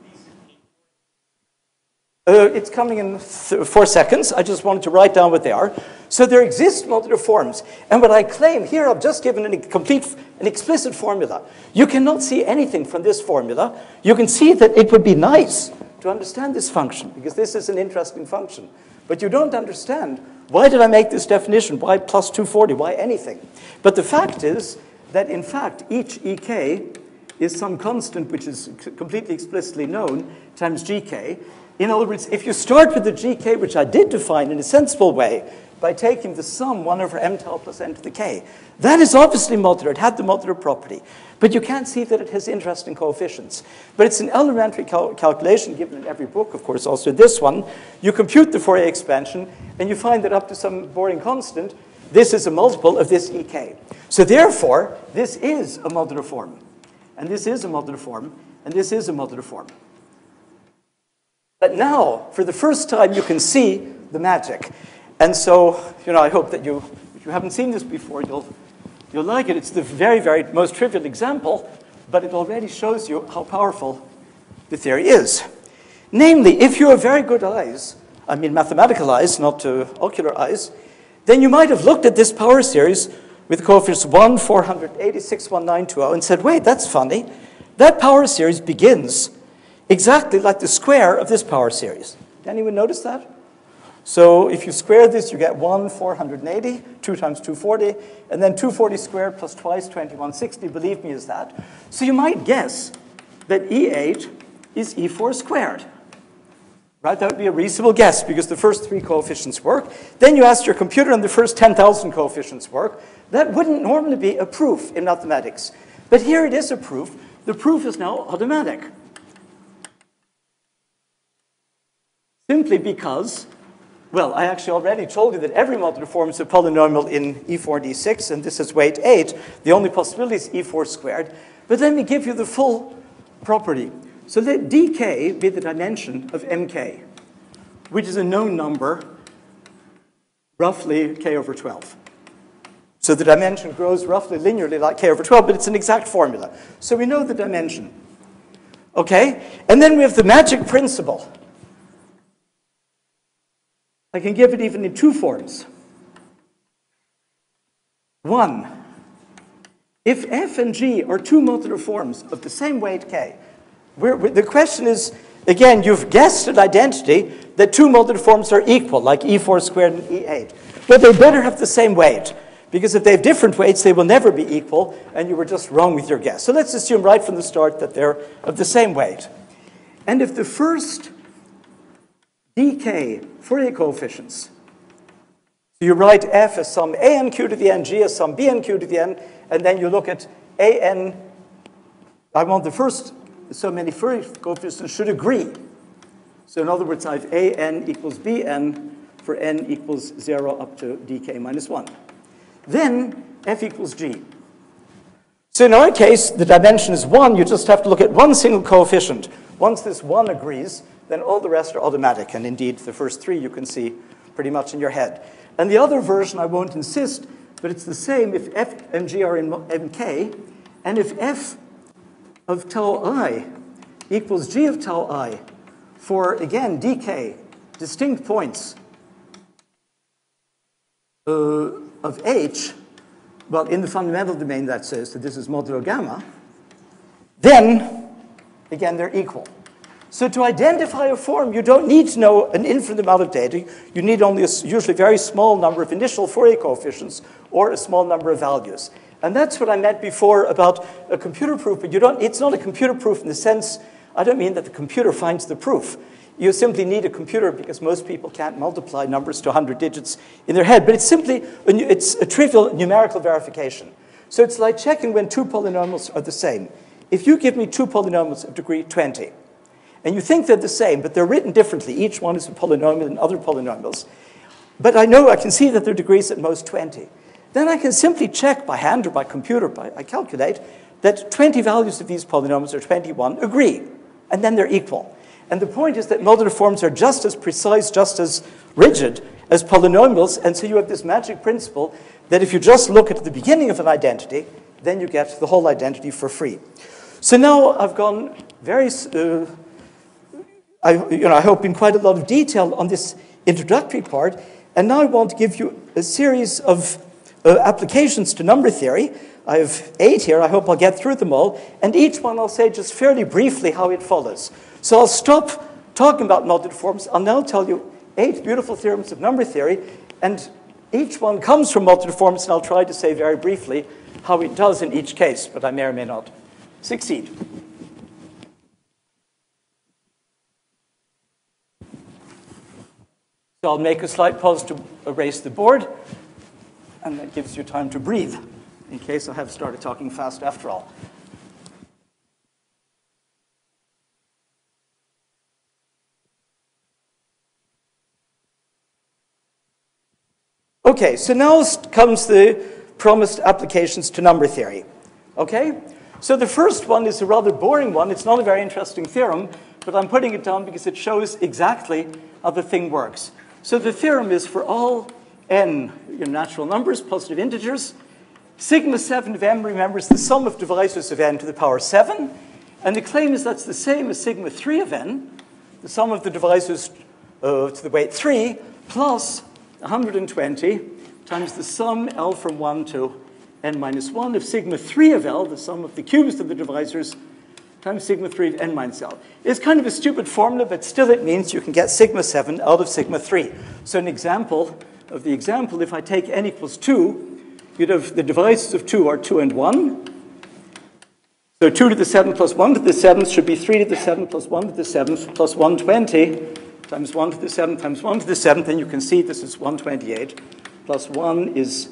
It's coming in 4 seconds. I just wanted to write down what they are. So there exist modular forms. And what I claim here, I've just given an explicit formula. You cannot see anything from this formula. You can see that it would be nice to understand this function, because this is an interesting function. But you don't understand, why did I make this definition? Why plus 240? Why anything? But the fact is that, in fact, each ek is some constant which is completely explicitly known times gk. In other words, if you start with the gk, which I did define in a sensible way, by taking the sum 1 over m tau plus n to the k, that is obviously modular. It had the modular property. But you can't see that it has interesting coefficients. But it's an elementary calculation given in every book, of course, also this one. You compute the Fourier expansion, and you find that up to some boring constant, this is a multiple of this ek. So therefore, this is a modular form. And this is a modular form. And this is a modular form. But now, for the first time, you can see the magic. And so, I hope that if you haven't seen this before, you'll like it. It's the very, very most trivial example, but it already shows you how powerful the theory is. Namely, if you have very good eyes, I mean mathematical eyes, not ocular eyes, then you might have looked at this power series with coefficients 1, 480, 6, 1, 9, 2, 0, and said, wait, that's funny. That power series begins exactly like the square of this power series. Did anyone notice that? So if you square this, you get 480, 2 times 240, and then 240 squared plus twice 2160, believe me, is that. So you might guess that E8 is E4 squared. Right? That would be a reasonable guess because the first 3 coefficients work. Then you ask your computer and the first 10,000 coefficients work. That wouldn't normally be a proof in mathematics. But here it is a proof. The proof is now automatic. Simply because, well, I actually already told you that every modular form is a polynomial in E4D6, and this is weight 8. The only possibility is E4 squared. But let me give you the full property. So let dk be the dimension of mk, which is a known number, roughly k over 12. So the dimension grows roughly linearly like k over 12, but it's an exact formula. So we know the dimension. Okay? And then we have the magic principle. I can give it even in 2 forms. 1, if f and g are 2 modular forms of the same weight k, the question is, again, you've guessed an identity that 2 modular forms are equal, like E4 squared and E8. But they better have the same weight, because if they have different weights, they will never be equal, and you were just wrong with your guess. So let's assume right from the start that they're of the same weight. And if the first dk Fourier coefficients, so you write f as some anq to the n, g as some bnq to the n, and then you look at an, I want the first so many Fourier coefficients should agree. So in other words, I have an equals bn for n equals 0 up to dk minus 1. Then f equals g. So in our case, the dimension is 1. You just have to look at one single coefficient. Once this 1 agrees, then all the rest are automatic. And indeed, the first 3 you can see pretty much in your head. And the other version, I won't insist, but it's the same if f and g are in mk, and if f of tau I equals g of tau I for, again, dk, distinct points of h, well, in the fundamental domain that says that this is modulo gamma, then, again, they're equal. So to identify a form, you don't need to know an infinite amount of data. You need only a usually very small number of initial Fourier coefficients or a small number of values. And that's what I meant before about a computer proof, but it's not a computer proof in the sense, I don't mean that the computer finds the proof. You simply need a computer because most people can't multiply numbers to 100 digits in their head, but it's simply, it's a trivial numerical verification. So it's like checking when 2 polynomials are the same. If you give me 2 polynomials of degree 20, and you think they're the same, but they're written differently, each one is a polynomial and other polynomials, but I know I can see that their degrees at most 20, then I can simply check by hand or by computer, I calculate, that 20 values of these polynomials, or 21, agree, and then they're equal. And the point is that modular forms are just as precise, just as rigid as polynomials, and so you have this magic principle that if you just look at the beginning of an identity, then you get the whole identity for free. So now I've gone very, I hope in quite a lot of detail on this introductory part, and now I want to give you a series of applications to number theory. I have 8 here. I hope I'll get through them all. And each one I'll say just fairly briefly how it follows. So I'll stop talking about modular forms. I'll now tell you 8 beautiful theorems of number theory. And each one comes from modular forms, and I'll try to say very briefly how it does in each case. But I may or may not succeed. So I'll make a slight pause to erase the board. And that gives you time to breathe, in case I have started talking fast after all. Okay, so now comes the promised applications to number theory. Okay? So the first one is a rather boring one. It's not a very interesting theorem, but I'm putting it down because it shows exactly how the thing works. So the theorem is for all n, your natural numbers, positive integers, sigma 7 of m, remember, is the sum of divisors of n to the power 7. And the claim is that's the same as sigma 3 of n, the sum of the divisors to the weight 3, plus 120 times the sum L from 1 to n minus 1 of sigma 3 of L, the sum of the cubes of the divisors times sigma 3 of n minus L. It's kind of a stupid formula, but still it means you can get sigma 7 out of sigma 3. So an example of the example, if I take n equals 2, you'd have the divisors of 2 are 2 and 1. So 2 to the 7 plus 1 to the 7th should be 3 to the 7 plus 1 to the 7th plus 120 times 1 to the 7th times 1 to the 7th. And you can see this is 128 plus 1 is,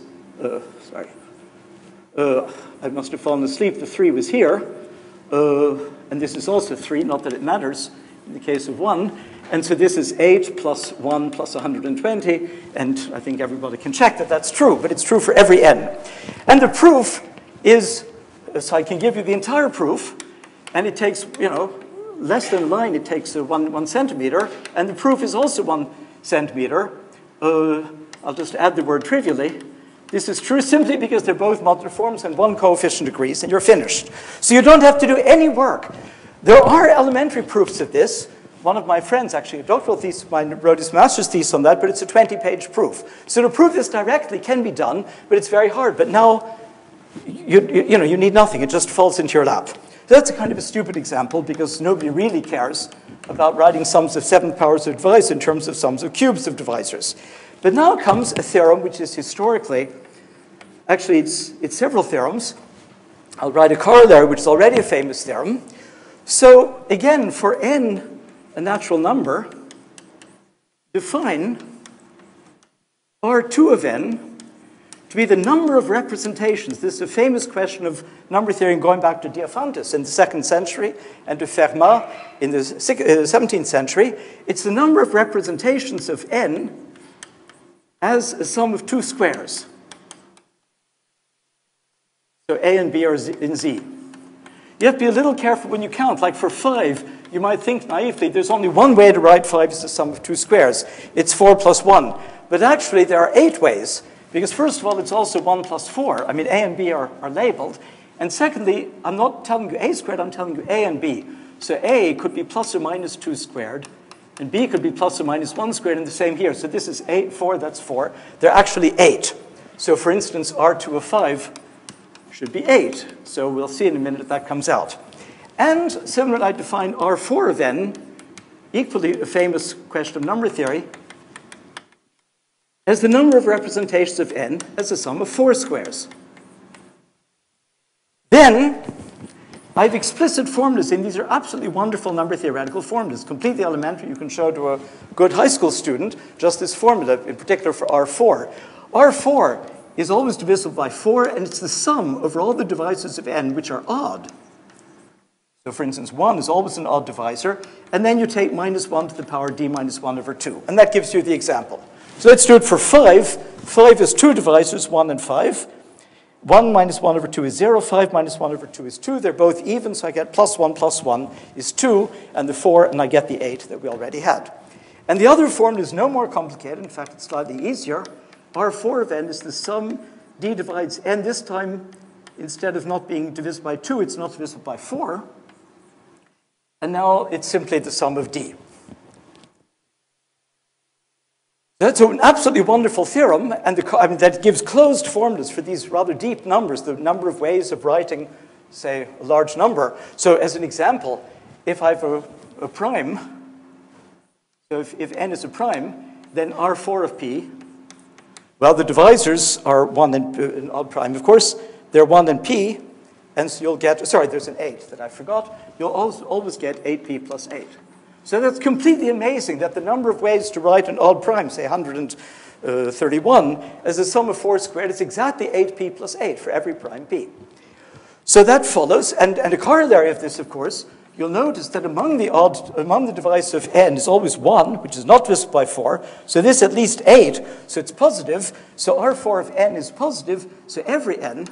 I must have fallen asleep. The 3 was here. And this is also 3, not that it matters in the case of 1. And so this is 8 plus 1 plus 120. And I think everybody can check that that's true. But it's true for every n. And the proof is, so I can give you the entire proof. And it takes, less than a line. It takes 1 centimeter. And the proof is also 1 centimeter. I'll just add the word trivially. This is true simply because they're both modular forms and one coefficient agrees, and you're finished. So you don't have to do any work. There are elementary proofs of this. One of my friends, actually, a doctoral thesis of mine, wrote his master's thesis on that, but it's a 20-page proof. So to prove this directly can be done, but it's very hard. But now, you need nothing. It just falls into your lap. So that's a kind of a stupid example because nobody really cares about writing sums of 7th powers of divisors in terms of sums of cubes of divisors. But now comes a theorem which is historically, actually it's several theorems. I'll write a corollary which is already a famous theorem. So again, for n, a natural number, define R2 of n to be the number of representations. This is a famous question of number theory going back to Diophantus in the 2nd century and to Fermat in the 17th century. It's the number of representations of n as a sum of 2 squares. So A and B are in Z. You have to be a little careful when you count. Like for 5, you might think naively there's only one way to write 5 as the sum of 2 squares. It's 4 plus 1. But actually there are 8 ways. Because first of all, it's also 1 plus 4. I mean, A and B are labeled. And secondly, I'm not telling you A squared, I'm telling you A and B. So A could be plus or minus 2 squared. And B could be plus or minus 1 squared, and the same here. So this is 8, 4, that's 4. They're actually 8. So for instance, R2 of 5 should be 8. So we'll see in a minute if that comes out. And similarly, I define R4 of n, equally a famous question of number theory, as the number of representations of n as a sum of 4 squares. Then, I have explicit formulas, and these are absolutely wonderful number theoretical formulas, completely elementary. You can show to a good high school student just this formula, in particular for R4. R4 is always divisible by 4, and it's the sum over all the divisors of n which are odd. So for instance, 1 is always an odd divisor, and then you take minus 1 to the power d minus 1 over 2, and that gives you the example. So let's do it for 5. 5 is 2 divisors, 1 and 5. 1 minus 1 over 2 is 0. 5 minus 1 over 2 is 2. They're both even, so I get plus 1 is 2, and the 4, and I get the 8 that we already had. And the other formula is no more complicated. In fact, it's slightly easier. R4 of n is the sum d divides n. This time, instead of not being divisible by 2, it's not divisible by 4. And now it's simply the sum of d. That's an absolutely wonderful theorem, and that gives closed formulas for these rather deep numbers, the number of ways of writing, say, a large number. So as an example, if I have a prime, so if n is a prime, then R4 of p, well, the divisors are 1 and odd prime. Of course, they're 1 and p, and so you'll get, sorry, there's an 8 that I forgot. You'll always get 8p plus 8. So that's completely amazing that the number of ways to write an odd prime, say 131, as a sum of 4 squared is exactly 8p plus 8 for every prime p. So that follows, and a corollary of this, of course, you'll notice that among the divisors of n is always 1, which is not divisible by 4. So this at least 8, so it's positive. So R4 of n is positive, so every n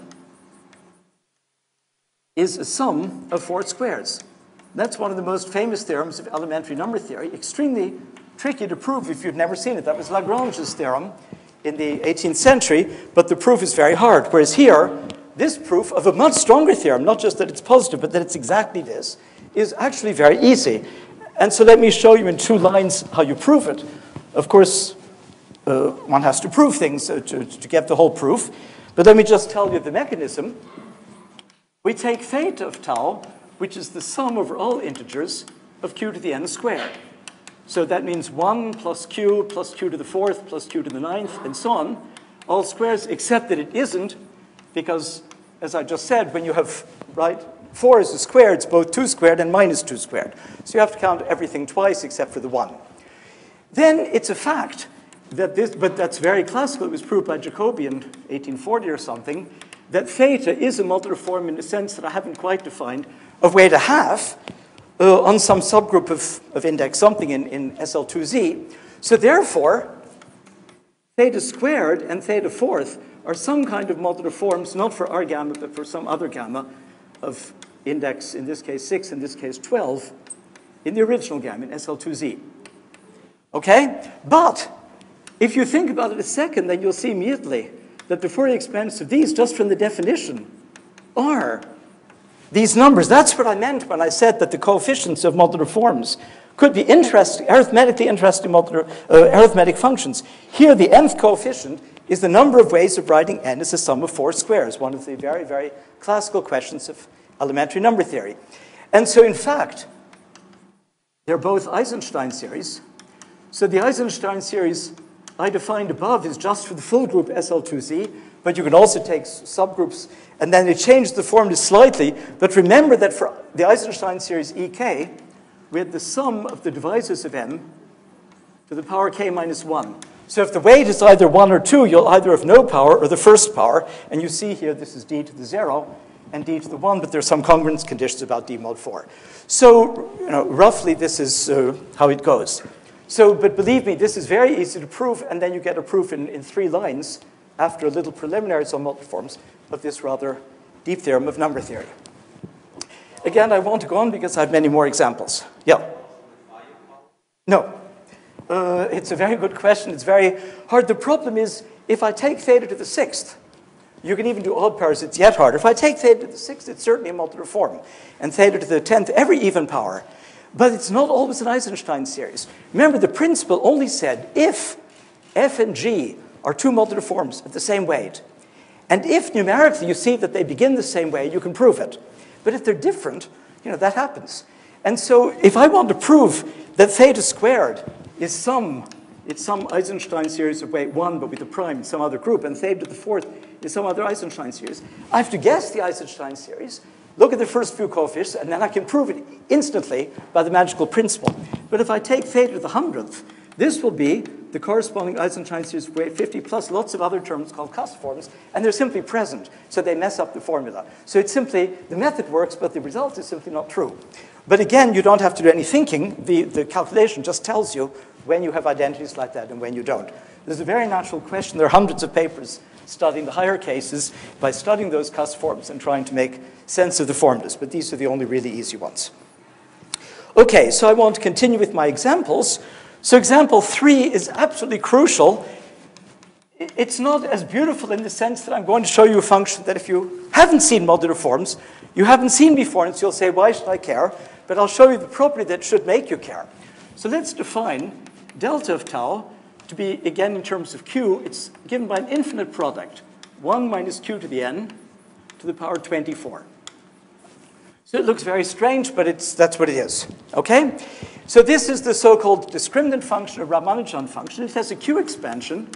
is a sum of 4 squares. That's one of the most famous theorems of elementary number theory. Extremely tricky to prove if you've never seen it. That was Lagrange's theorem in the 18th century, but the proof is very hard. Whereas here, this proof of a much stronger theorem, not just that it's positive, but that it's exactly this, is actually very easy. And so let me show you in 2 lines how you prove it. Of course, one has to prove things to get the whole proof. But let me just tell you the mechanism. We take theta of tau, which is the sum over all integers of q to the n squared. So that means 1 plus q to the 4th plus q to the 9th, and so on, all squares, except that it isn't, because, as I just said, when you have, right, 4 is a square, it's both 2 squared and minus 2 squared. So you have to count everything twice except for the 1. Then it's a fact that this, but that's very classical, it was proved by Jacobi in 1840 or something, that theta is a modular form in the sense that I haven't quite defined, of weight a half on some subgroup of index something in SL2Z. So therefore, theta squared and theta 4th are some kind of modular forms, not for R gamma, but for some other gamma of index, in this case 6, in this case 12, in the original gamma, in SL2Z. Okay? But if you think about it a second, then you'll see immediately that the Fourier exponents of these, just from the definition, are these numbers. That's what I meant when I said that the coefficients of modular forms could be interesting, arithmetically interesting arithmetic functions. Here, the nth coefficient is the number of ways of writing n as a sum of 4 squares, one of the very, very classical questions of elementary number theory. And so, in fact, they're both Eisenstein series. So the Eisenstein series I defined above is just for the full group SL2Z, but you can also take subgroups, and then it changed the formula slightly. But remember that for the Eisenstein series EK, we had the sum of the divisors of m to the power k minus 1. So if the weight is either 1 or 2, you'll either have no power or the first power. And you see here, this is d to the 0 and d to the 1, but there's some congruence conditions about d mod 4. So, roughly, this is how it goes. So, but believe me, this is very easy to prove, and then you get a proof in 3 lines after a little preliminaries on modular forms of this rather deep theorem of number theory. Again, I won't go on because I have many more examples. Yeah? No. It's a very good question. It's very hard. The problem is, if I take theta to the 6th, you can even do odd powers, it's yet harder. If I take theta to the 6th, it's certainly a modular form. And theta to the 10th, every even power. But it's not always an Eisenstein series. Remember, the principle only said if f and g are 2 modular forms at the same weight, and if numerically you see that they begin the same way, you can prove it. But if they're different, that happens. And so if I want to prove that theta squared is some Eisenstein series of weight 1, but with a prime in some other group, and theta to the 4th is some other Eisenstein series, I have to guess the Eisenstein series, look at the first few coefficients, and then I can prove it instantly by the magical principle. But if I take theta to the 100th, this will be the corresponding Eisenstein series of weight 50 plus lots of other terms called cusp forms, and they're simply present, so they mess up the formula. So it's simply, the method works, but the result is simply not true. But again, you don't have to do any thinking. The calculation just tells you when you have identities like that and when you don't. There's a very natural question. There are hundreds of papers studying the higher cases by studying those cusp forms and trying to make sense of the formulas, but these are the only really easy ones. Okay, so I want to continue with my examples. So example 3 is absolutely crucial. It's not as beautiful in the sense that I'm going to show you a function that if you haven't seen modular forms, you haven't seen before, and so you'll say, why should I care? But I'll show you the property that should make you care. So let's define delta of tau to be, again, in terms of q, it's given by an infinite product, 1 minus q to the n to the power 24. So it looks very strange, but that's what it is, okay? So this is the so-called discriminant function, a Ramanujan function. It has a q expansion,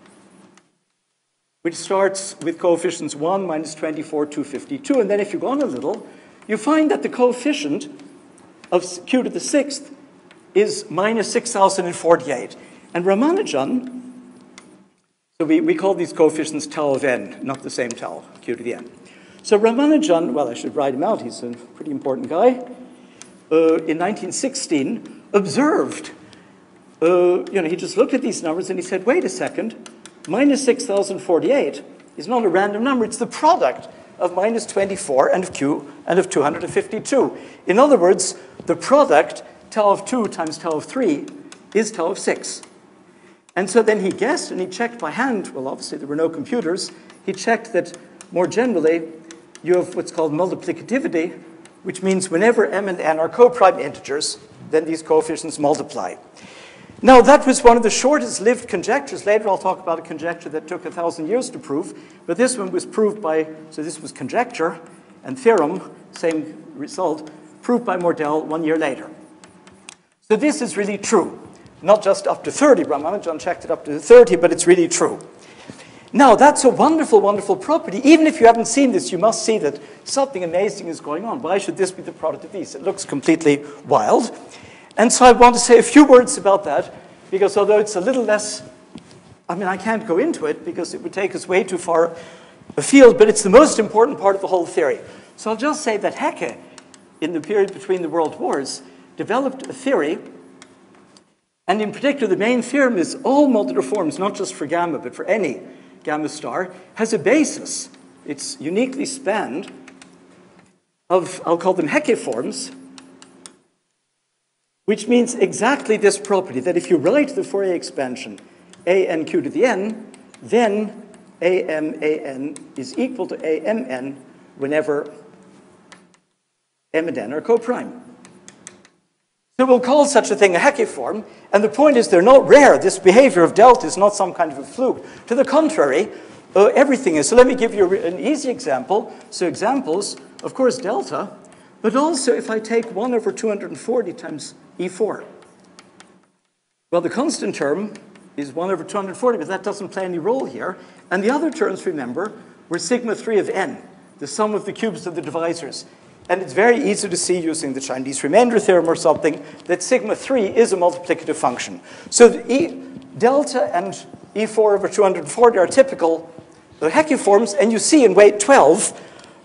which starts with coefficients 1 minus 24, 252. And then if you go on a little, you find that the coefficient of q to the 6th is minus 6,048. And Ramanujan, so we call these coefficients tau of n, not the same tau, q to the n. So Ramanujan, well, I should write him out. He's a pretty important guy. In 1916, observed, he just looked at these numbers and he said, wait a second, minus 6,048 is not a random number. It's the product of minus 24 and of q and of 252. In other words, the product, tau of 2 times tau of 3, is tau of 6. And so then he guessed and he checked by hand. Well, obviously there were no computers. He checked that more generally, you have what's called multiplicativity, which means whenever m and n are co-prime integers, then these coefficients multiply. Now, that was one of the shortest-lived conjectures. Later, I'll talk about a conjecture that took 1,000 years to prove, but this one was proved by, so this was conjecture, And theorem, same result, proved by Mordell 1 year later. So this is really true. Not just up to 30. Ramanujan checked it up to 30, but it's really true. Now, that's a wonderful, wonderful property. Even if you haven't seen this, you must see that something amazing is going on. Why should this be the product of these? It looks completely wild. And so I want to say a few words about that, because although it's a little less, I can't go into it because it would take us way too far afield, but it's the most important part of the whole theory. So I'll just say that Hecke, in the period between the world wars, developed a theory. And in particular, the main theorem is all modular forms, not just for gamma, but for any gamma star, has a basis. It's uniquely spanned of, I'll call them Hecke forms, which means exactly this property, that if you write the Fourier expansion a(n) q to the n, then a(n) is equal to a(m)n whenever m and n are coprime. So we'll call such a thing a Hecke form, and the point is they're not rare. This behavior of delta is not some kind of a fluke. To the contrary, everything is. So let me give you an easy example. So examples, of course, delta, but also if I take 1 over 240 times E4. Well, the constant term is 1 over 240, but that doesn't play any role here. And the other terms, remember, were sigma 3 of n, the sum of the cubes of the divisors. And it's very easy to see using the Chinese remainder theorem or something that sigma 3 is a multiplicative function. So the delta and E4 over 240 are typical Hecke forms, and you see in weight 12,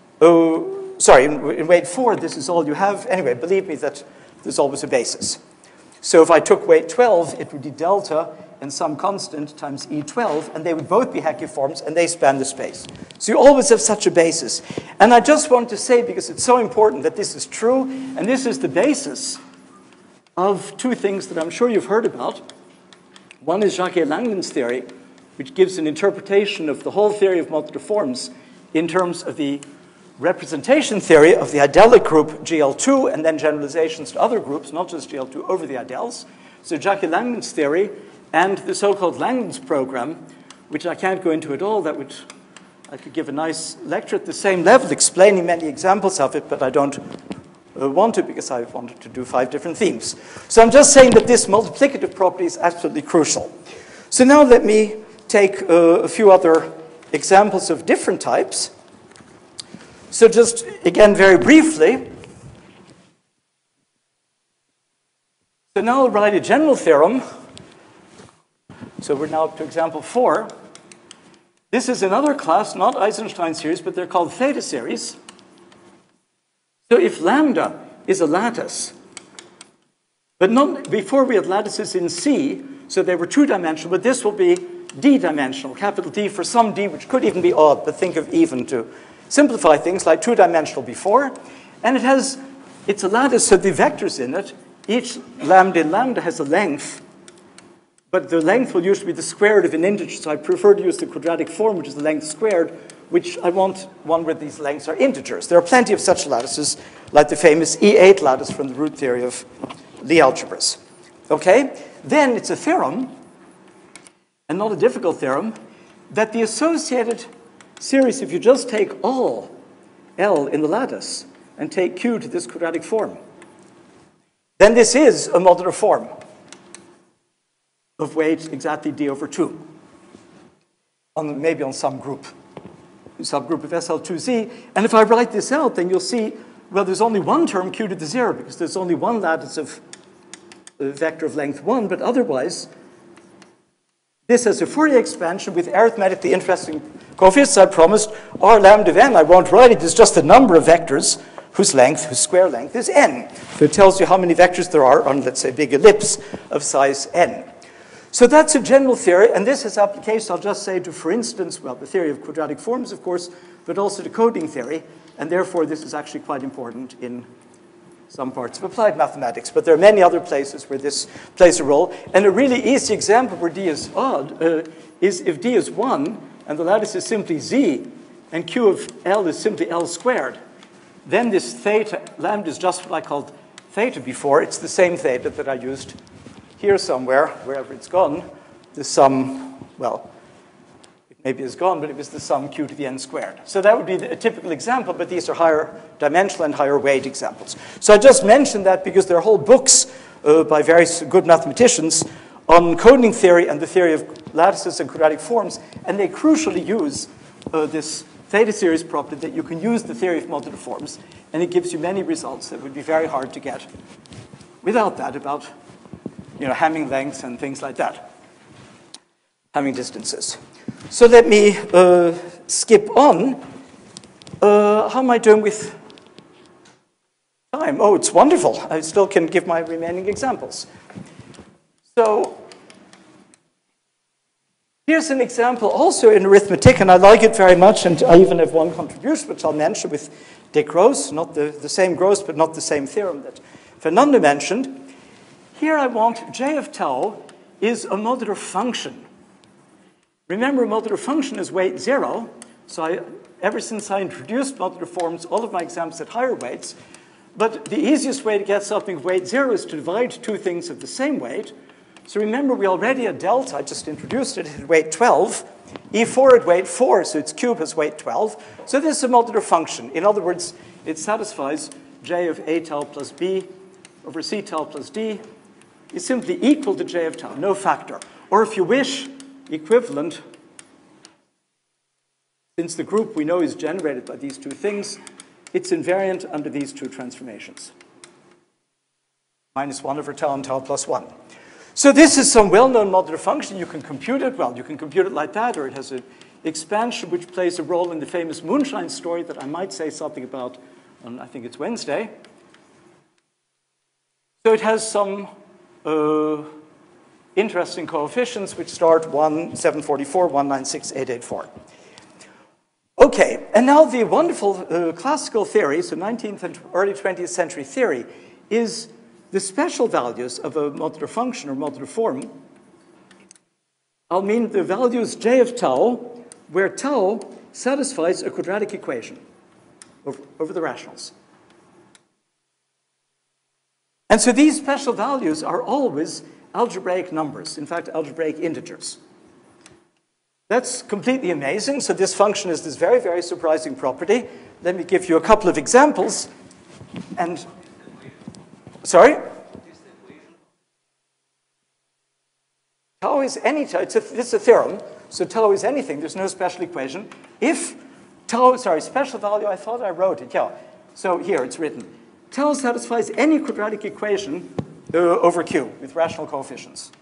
in weight 4, this is all you have. Anyway, believe me that there's always a basis. So if I took weight 12, it would be delta and some constant times E12, and they would both be Hecke forms, and they span the space. So you always have such a basis. And I just want to say, because it's so important that this is true, and this is the basis of two things that I'm sure you've heard about. One is Zagier Lecture's theory, which gives an interpretation of the whole theory of modular forms in terms of the representation theory of the idelic group GL2, and then generalizations to other groups, not just GL2, over the idels. So Zagier Lecture's theory and the so-called Langlands program, which I can't go into at all, I could give a nice lecture at the same level explaining many examples of it, but I don't want to because I wanted to do 5 different themes. So I'm just saying that this multiplicative property is absolutely crucial. So now let me take a few other examples of different types. So just, again, very briefly. So now I'll write a general theorem. So we're now up to example 4. This is another class, not Eisenstein series, but they're called theta series. So if lambda is a lattice, but not before we had lattices in C, so they were 2-dimensional, but this will be d-dimensional, capital D for some d, which could even be odd, but think of even to simplify things, like 2-dimensional before. And it's a lattice, so the vectors in it, each lambda in lambda has a length, but the length will usually be the square root of an integer, so I prefer to use the quadratic form, which is the length squared, which I want one where these lengths are integers. There are plenty of such lattices, like the famous E8 lattice from the root theory of Lie algebras. Okay? Then it's a theorem, and not a difficult theorem, that the associated series, if you just take all L in the lattice and take Q to this quadratic form, then this is a modular form of weight exactly d over 2, maybe on some group, subgroup of SL2Z. And if I write this out, then you'll see, well, there's only one term q to the 0, because there's only one lattice of a vector of length 1, but otherwise, this has a Fourier expansion with arithmetically interesting coefficients. I promised R lambda of n. I won't write it. It's just the number of vectors whose square length is n. So it tells you how many vectors there are on, let's say, a big ellipse of size n. So that's a general theory, and this has application, I'll just say, to, for instance, well, the theory of quadratic forms, of course, but also to coding theory, and therefore this is actually quite important in some parts of applied mathematics. But there are many other places where this plays a role. And a really easy example where d is odd is if d is 1, and the lattice is simply z, and q of L is simply L squared, then this theta, lambda is just what I called theta before. It's the same theta that I used here somewhere, wherever it's gone. There's some, well, maybe it's gone, but it was the sum q to the n squared. So that would be a typical example, but these are higher dimensional and higher weight examples. So I just mentioned that because there are whole books by various good mathematicians on coding theory and the theory of lattices and quadratic forms, and they crucially use this theta series property that you can use the theory of modular forms, and it gives you many results that would be very hard to get without that, about Hamming lengths and things like that, Hamming distances. So let me skip on. How am I doing with time? Oh, it's wonderful. I still can give my remaining examples. So here's an example also in arithmetic, and I like it very much, and I even have one contribution, which I'll mention with de Gross, not the same Gross, but not the same theorem that Fernando mentioned. Here I want j of tau is a modular function. Remember, a modular function is weight 0, so ever since I introduced modular forms, all of my examples had higher weights, but the easiest way to get something of weight 0 is to divide two things of the same weight. So remember, we already had delta, I just introduced it, at weight 12. E4 at weight 4, so its cube has weight 12. So this is a modular function. In other words, it satisfies j of a tau plus b over c tau plus d is simply equal to j of tau, no factor. Or if you wish, equivalent, since the group we know is generated by these two things, it's invariant under these two transformations. Minus 1 over tau and tau plus 1. So this is some well-known modular function. You can compute it. Well, you can compute it like that, or it has an expansion which plays a role in the famous moonshine story that I might say something about on, I think it's Wednesday. So it has some interesting coefficients which start 1, 744, 196, 884. Okay, and now the wonderful classical theory, so 19th and early 20th century theory, is the special values of a modular function or modular form. I'll mean the values j of tau, where tau satisfies a quadratic equation over the rationals. And so these special values are always algebraic numbers, in fact, algebraic integers. That's completely amazing. So this function is this very, very surprising property. Let me give you a couple of examples. And, sorry? Tau is any tau. It's a theorem. So tau is anything. There's no special equation. If tau, sorry, special value, I thought I wrote it. Yeah. So here it's written. Tau satisfies any quadratic equation over Q with rational coefficients.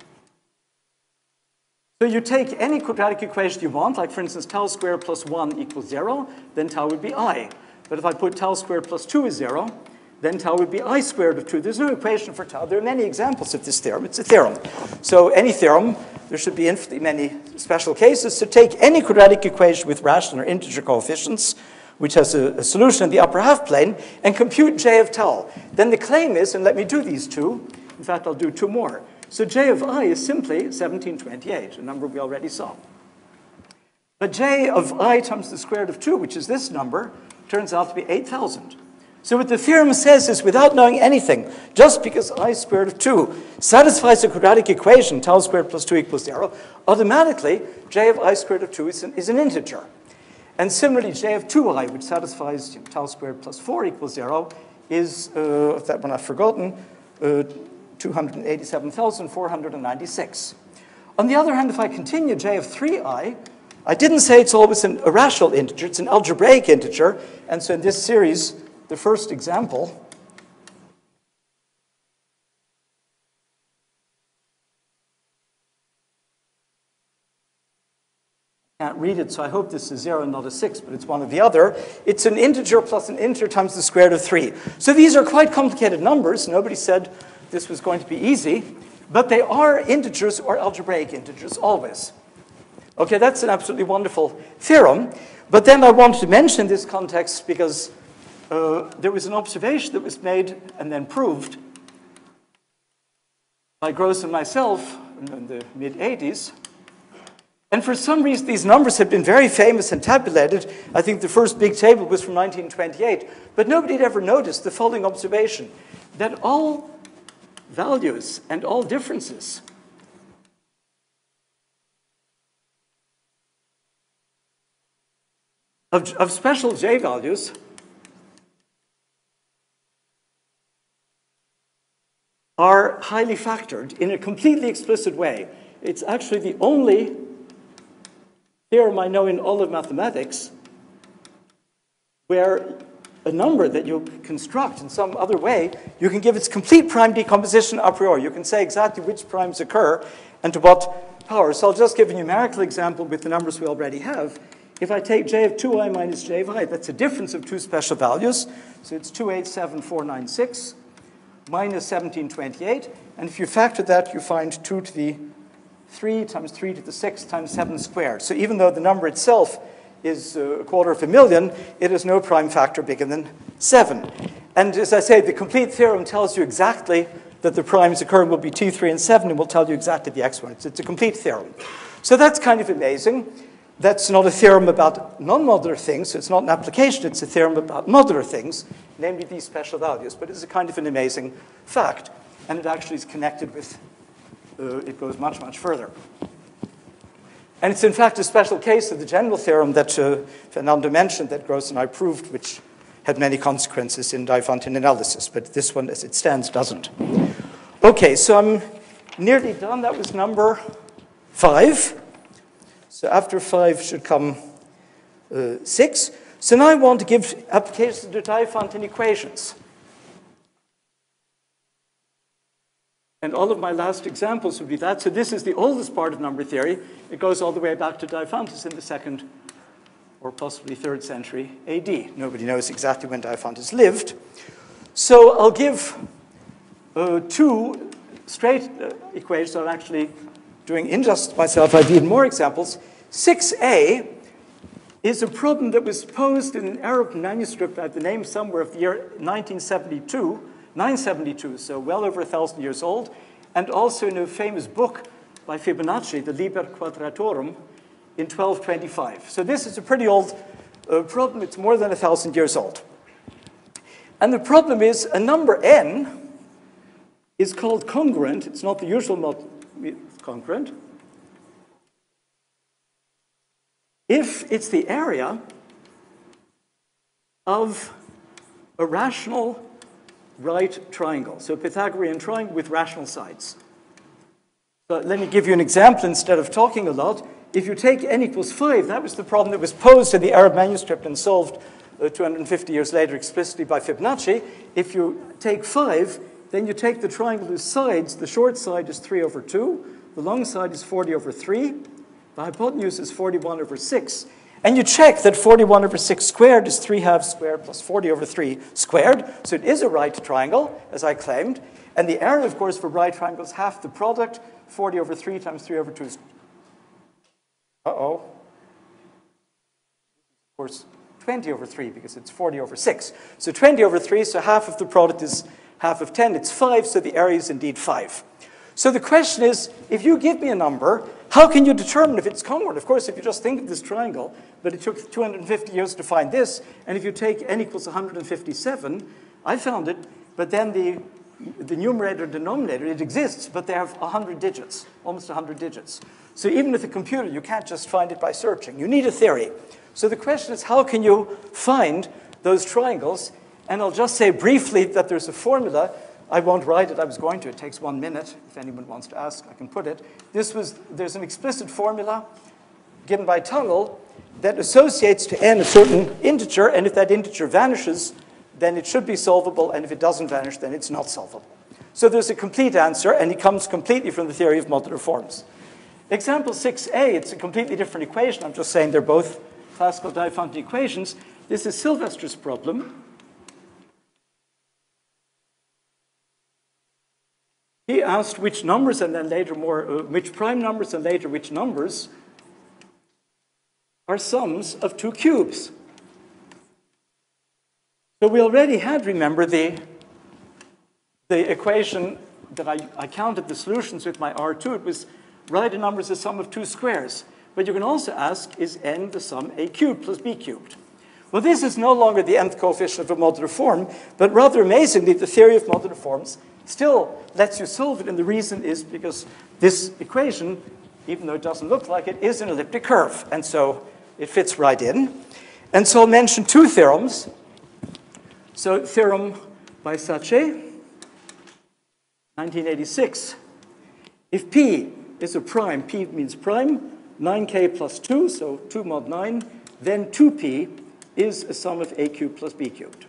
So you take any quadratic equation you want, like for instance, tau squared plus 1 equals 0, then tau would be I. But if I put tau squared plus 2 is 0, then tau would be I squared of 2. There's no equation for tau. There are many examples of this theorem. It's a theorem. So any theorem, there should be infinitely many special cases. So take any quadratic equation with rational or integer coefficients, which has a solution in the upper half plane, and compute j of tau. Then the claim is, and let me do these two. In fact, I'll do two more. So j of I is simply 1728, a number we already saw. But j of I times the square root of 2, which is this number, turns out to be 8,000. So what the theorem says is, without knowing anything, just because I square root of 2 satisfies the quadratic equation, tau squared plus 2 equals 0, automatically j of I squared of 2 is an integer. And similarly, j of 2i, which satisfies tau squared plus 4 equals 0, is, that one I've forgotten, 287,496. On the other hand, if I continue j of 3i, I didn't say it's always a rational integer, it's an algebraic integer. And so in this series, the first example, can't read it, so I hope this is 0 and not a 6, but it's one or the other. It's an integer plus an integer times the square root of 3. So these are quite complicated numbers. Nobody said this was going to be easy, but they are integers or algebraic integers, always. Okay, that's an absolutely wonderful theorem. But then I wanted to mention this context because there was an observation that was made and then proved by Gross and myself in the mid-80s. And for some reason, these numbers have been very famous and tabulated. I think the first big table was from 1928. But nobody had ever noticed the following observation, that all values and all differences of special J values are highly factored in a completely explicit way. It's actually the only theorem I know in all of mathematics where a number that you construct in some other way, you can give its complete prime decomposition a priori. You can say exactly which primes occur and to what power. So I'll just give a numerical example with the numbers we already have. If I take j of 2i minus j of I, that's a difference of two special values. So it's 287496 minus 1728. And if you factor that, you find 2 to the 3 times 3 to the 6 times 7 squared. So even though the number itself is 250,000, it has no prime factor bigger than 7. And as I say, the complete theorem tells you exactly that the primes occurring will be 2, 3, and 7, and will tell you exactly the exponents. It's a complete theorem. So that's kind of amazing. That's not a theorem about non-modular things, so it's not an application, it's a theorem about modular things, namely these special values. But it's a kind of an amazing fact, and it actually is connected with, it goes much, much further. And it's in fact a special case of the general theorem that Fernando mentioned that Gross and I proved, which had many consequences in Diophantine analysis, but this one, as it stands, doesn't. Okay, so I'm nearly done. That was number 5. So after 5 should come 6. So now I want to give applications to Diophantine equations. And all of my last examples would be that. So this is the oldest part of number theory. It goes all the way back to Diophantus in the 2nd or possibly 3rd century AD. Nobody knows exactly when Diophantus lived. So I'll give 2 straight equations. I'm actually doing injustice to myself. I need more examples. 6a is a problem that was posed in an Arab manuscript. I have the name somewhere of the year 972, so well over 1,000 years old, and also in a famous book by Fibonacci, the Liber Quadratorum, in 1225. So this is a pretty old problem. It's more than 1,000 years old. And the problem is a number n is called congruent. It's not the usual congruent. If it's the area of a rational right triangle, so a Pythagorean triangle with rational sides. So let me give you an example instead of talking a lot. If you take n equals 5, that was the problem that was posed in the Arab manuscript and solved 250 years later explicitly by Fibonacci. If you take 5, then you take the triangle whose sides. The short side is 3 over 2. The long side is 40 over 3. The hypotenuse is 41 over 6. And you check that 41 over 6 squared is 3 halves squared plus 40 over 3 squared. So it is a right triangle, as I claimed. And the area, of course, for right triangles, half the product. 40 over 3 times 3 over 2 is... Of course, 20 over 3, because it's 40 over 6. So 20 over 3, so half of the product is half of 10. It's 5, so the area is indeed 5. So the question is, if you give me a number, how can you determine if it's congruent? Of course, if you just think of this triangle, but it took 250 years to find this, and if you take n equals 157, I found it, but then the numerator and denominator, it exists, but they have 100 digits, almost 100 digits. So even with a computer, you can't just find it by searching. You need a theory. So the question is, how can you find those triangles? And I'll just say briefly that there's a formula. I won't write it. I was going to. It takes 1 minute. If anyone wants to ask, I can put it. There's an explicit formula given by Int'l that associates to n a certain integer, and if that integer vanishes, then it should be solvable, and if it doesn't vanish, then it's not solvable. So there's a complete answer, and it comes completely from the theory of modular forms. Example 6a, it's a completely different equation. I'm just saying they're both classical Diophantine equations. This is Sylvester's problem. He asked which numbers, and then later which prime numbers, and later which numbers are sums of 2 cubes. So we already had, remember, the equation that I counted the solutions with my R2. It was write a number as a sum of 2 squares. But you can also ask, is n the sum a cubed plus b cubed? Well, this is no longer the nth coefficient of a modular form, but rather amazingly, the theory of modular forms still lets you solve it, and the reason is because this equation, even though it doesn't look like it, is an elliptic curve, and so it fits right in. And so I'll mention two theorems. So theorem by Zagier, 1986. If P is a prime, P means prime, 9k plus 2, so 2 mod 9, then 2P is a sum of a cubed plus b cubed.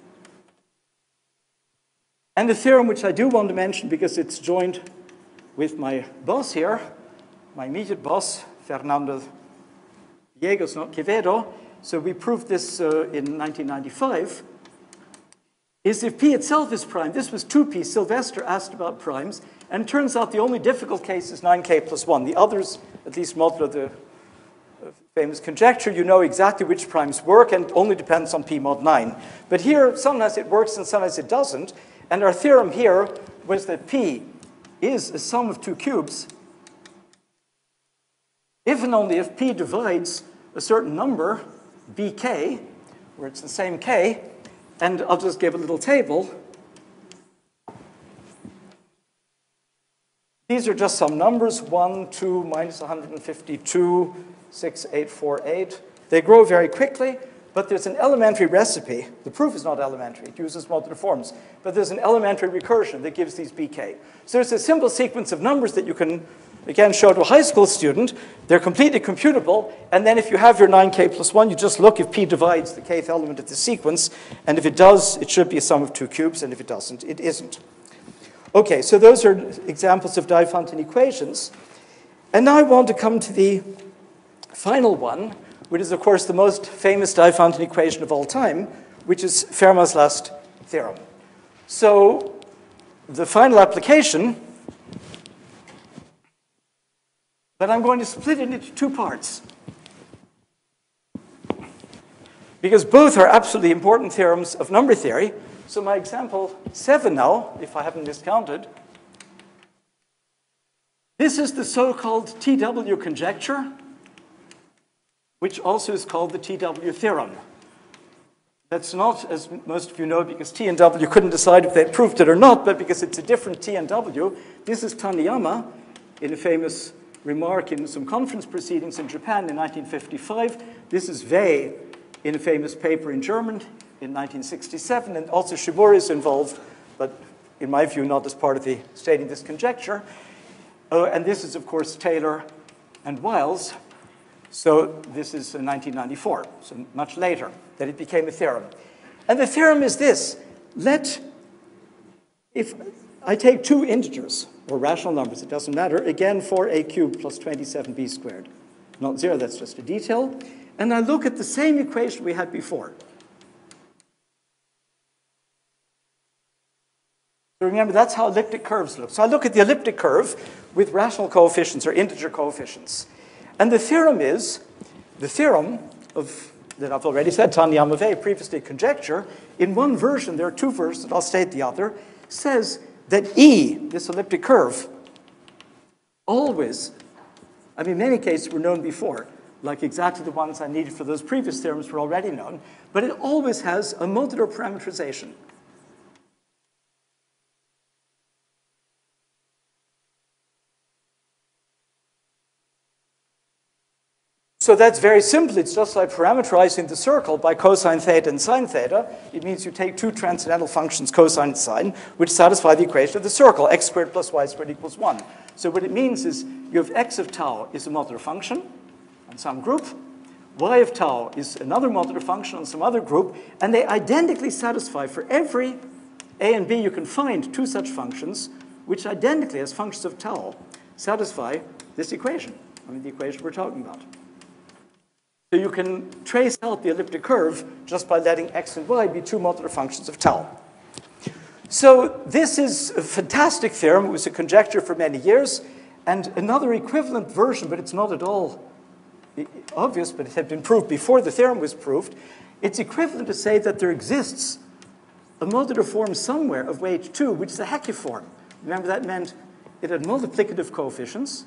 And the theorem which I do want to mention because it's joined with my boss here, my immediate boss, Fernando Villegas, not Quevedo, so we proved this in 1995, is if P itself is prime. This was 2P. Sylvester asked about primes, and it turns out the only difficult case is 9k plus 1. The others, at least modular the famous conjecture, you know exactly which primes work, and it only depends on P mod 9. But here, sometimes it works and sometimes it doesn't, and our theorem here was that P is a sum of two cubes if and only if P divides a certain number, bk, where it's the same k, and I'll just give a little table. These are just some numbers, 1, 2, minus 152, 6, 8, 4, 8. They grow very quickly, but there's an elementary recipe. The proof is not elementary. It uses modular forms. But there's an elementary recursion that gives these bk. So there's a simple sequence of numbers that you can, again, show to a high school student. They're completely computable. And then if you have your 9k plus 1, you just look if P divides the kth element of the sequence. And if it does, it should be a sum of two cubes. And if it doesn't, it isn't. OK, so those are examples of Diophantine equations. And now I want to come to the final one, which is, of course, the most famous Diophantine equation of all time, which is Fermat's last theorem. So the final application, but I'm going to split it into two parts, because both are absolutely important theorems of number theory. So my example 7 now, if I haven't miscounted, this is the so-called TW conjecture, which also is called the TW theorem. That's not, as most of you know, because T and W couldn't decide if they proved it or not, but because it's a different T and W. This is Taniyama in a famous remark in some conference proceedings in Japan in 1955. This is Wei in a famous paper in German in 1967, and also Shimura is involved, but in my view, not as part of the stating this conjecture. And this is, of course, Taylor and Wiles. So this is 1994, so much later, that it became a theorem. And the theorem is this. If I take two integers, or rational numbers, it doesn't matter, again, 4a cubed plus 27b squared. Not 0, that's just a detail. And I look at the same equation we had before. So remember, that's how elliptic curves look. So I look at the elliptic curve with rational coefficients or integer coefficients. And the theorem is, the theorem of, that I've already said, Taniyama-Wei, previously conjecture, in one version, there are two versions, and I'll state the other, says that E, this elliptic curve, always, I mean, many cases were known before, like exactly the ones I needed for those previous theorems were already known, but it always has a modular parametrization. So that's very simple. It's just like parameterizing the circle by cosine theta and sine theta. It means you take two transcendental functions, cosine and sine, which satisfy the equation of the circle, x squared plus y squared equals 1. So what it means is you have x of tau is a modular function on some group, y of tau is another modular function on some other group, and they identically satisfy for every a and b you can find two such functions, which identically, as functions of tau, satisfy this equation. I mean, the equation we're talking about. So you can trace out the elliptic curve just by letting x and y be two modular functions of tau. So this is a fantastic theorem. It was a conjecture for many years. And another equivalent version, but it's not at all obvious, but it had been proved before the theorem was proved. It's equivalent to say that there exists a modular form somewhere of weight 2, which is a Hecke form. Remember, that meant it had multiplicative coefficients.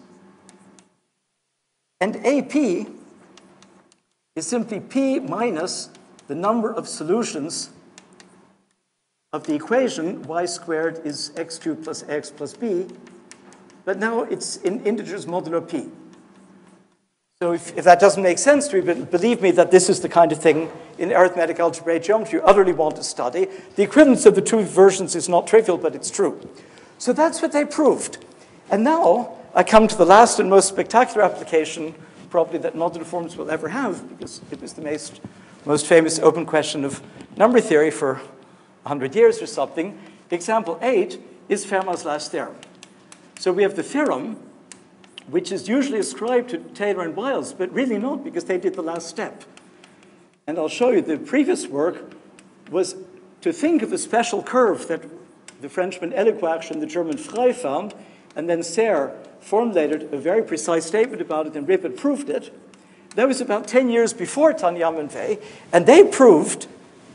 And AP is simply P minus the number of solutions of the equation y squared is x cubed plus x plus b, but now it's in integers modulo p. So if that doesn't make sense to you, but believe me that this is the kind of thing in arithmetic algebraic geometry you utterly want to study. The equivalence of the two versions is not trivial, but it's true. So that's what they proved. And now I come to the last and most spectacular application probably that modular forms will ever have, because it was the most famous open question of number theory for 100 years or something. Example 8 is Fermat's last theorem. So we have the theorem, which is usually ascribed to Taylor and Wiles, but really not, because they did the last step. And I'll show you the previous work was to think of a special curve that the Frenchman Lecture and the German Frey found, and then Serre formulated a very precise statement about it, and Ribot proved it. That was about 10 years before Tanyam and Weil, and they proved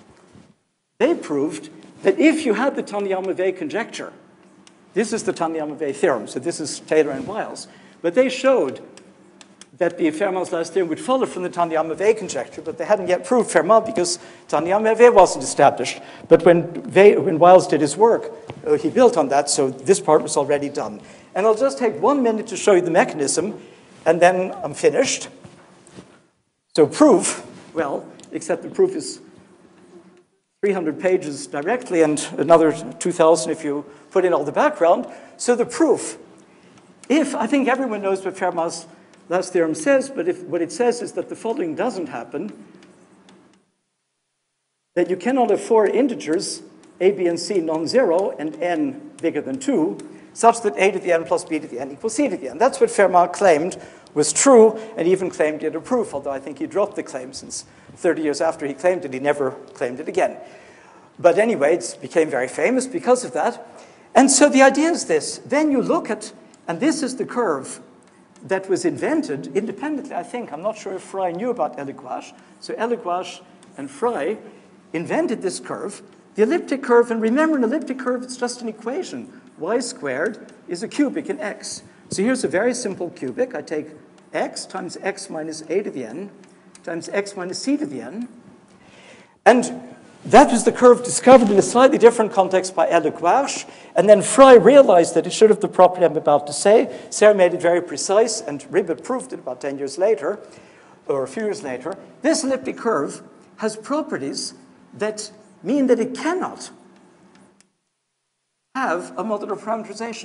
that if you had the Tanyam and Weil conjecture, this is the Tanyam and Weil theorem, so this is Taylor and Wiles, but they showed that the Fermat's last theorem would follow from the Tanyam and Weil conjecture, but they hadn't yet proved Fermat because Tanyam and Weil wasn't established. But when Wiles did his work, he built on that, so this part was already done. And I'll just take 1 minute to show you the mechanism, and then I'm finished. So proof, well, except the proof is 300 pages directly and another 2,000 if you put in all the background. So the proof, I think everyone knows what Fermat's last theorem says, but what it says is that the following doesn't happen, that you cannot have 4 integers, a, b, and c non-zero, and n bigger than 2, such that a to the n plus b to the n equals c to the n. That's what Fermat claimed was true, and even claimed it a proof, although I think he dropped the claim since 30 years after he claimed it, he never claimed it again. But anyway, it became very famous because of that. And so the idea is this. Then you look at, and this is the curve that was invented independently, I think. I'm not sure if Frey knew about Lecture. So Lecture and Frey invented this curve, the elliptic curve. And remember, an elliptic curve, it's just an equation. Y squared is a cubic in x. So here's a very simple cubic. I take x times x minus a to the n times x minus c to the n. And that was the curve discovered in a slightly different context by Lecture. And then Frey realized that it should have the property I'm about to say. Serre made it very precise, and Ribot proved it about 10 years later, or a few years later. This elliptic curve has properties that mean that it cannot have a modular parameterization.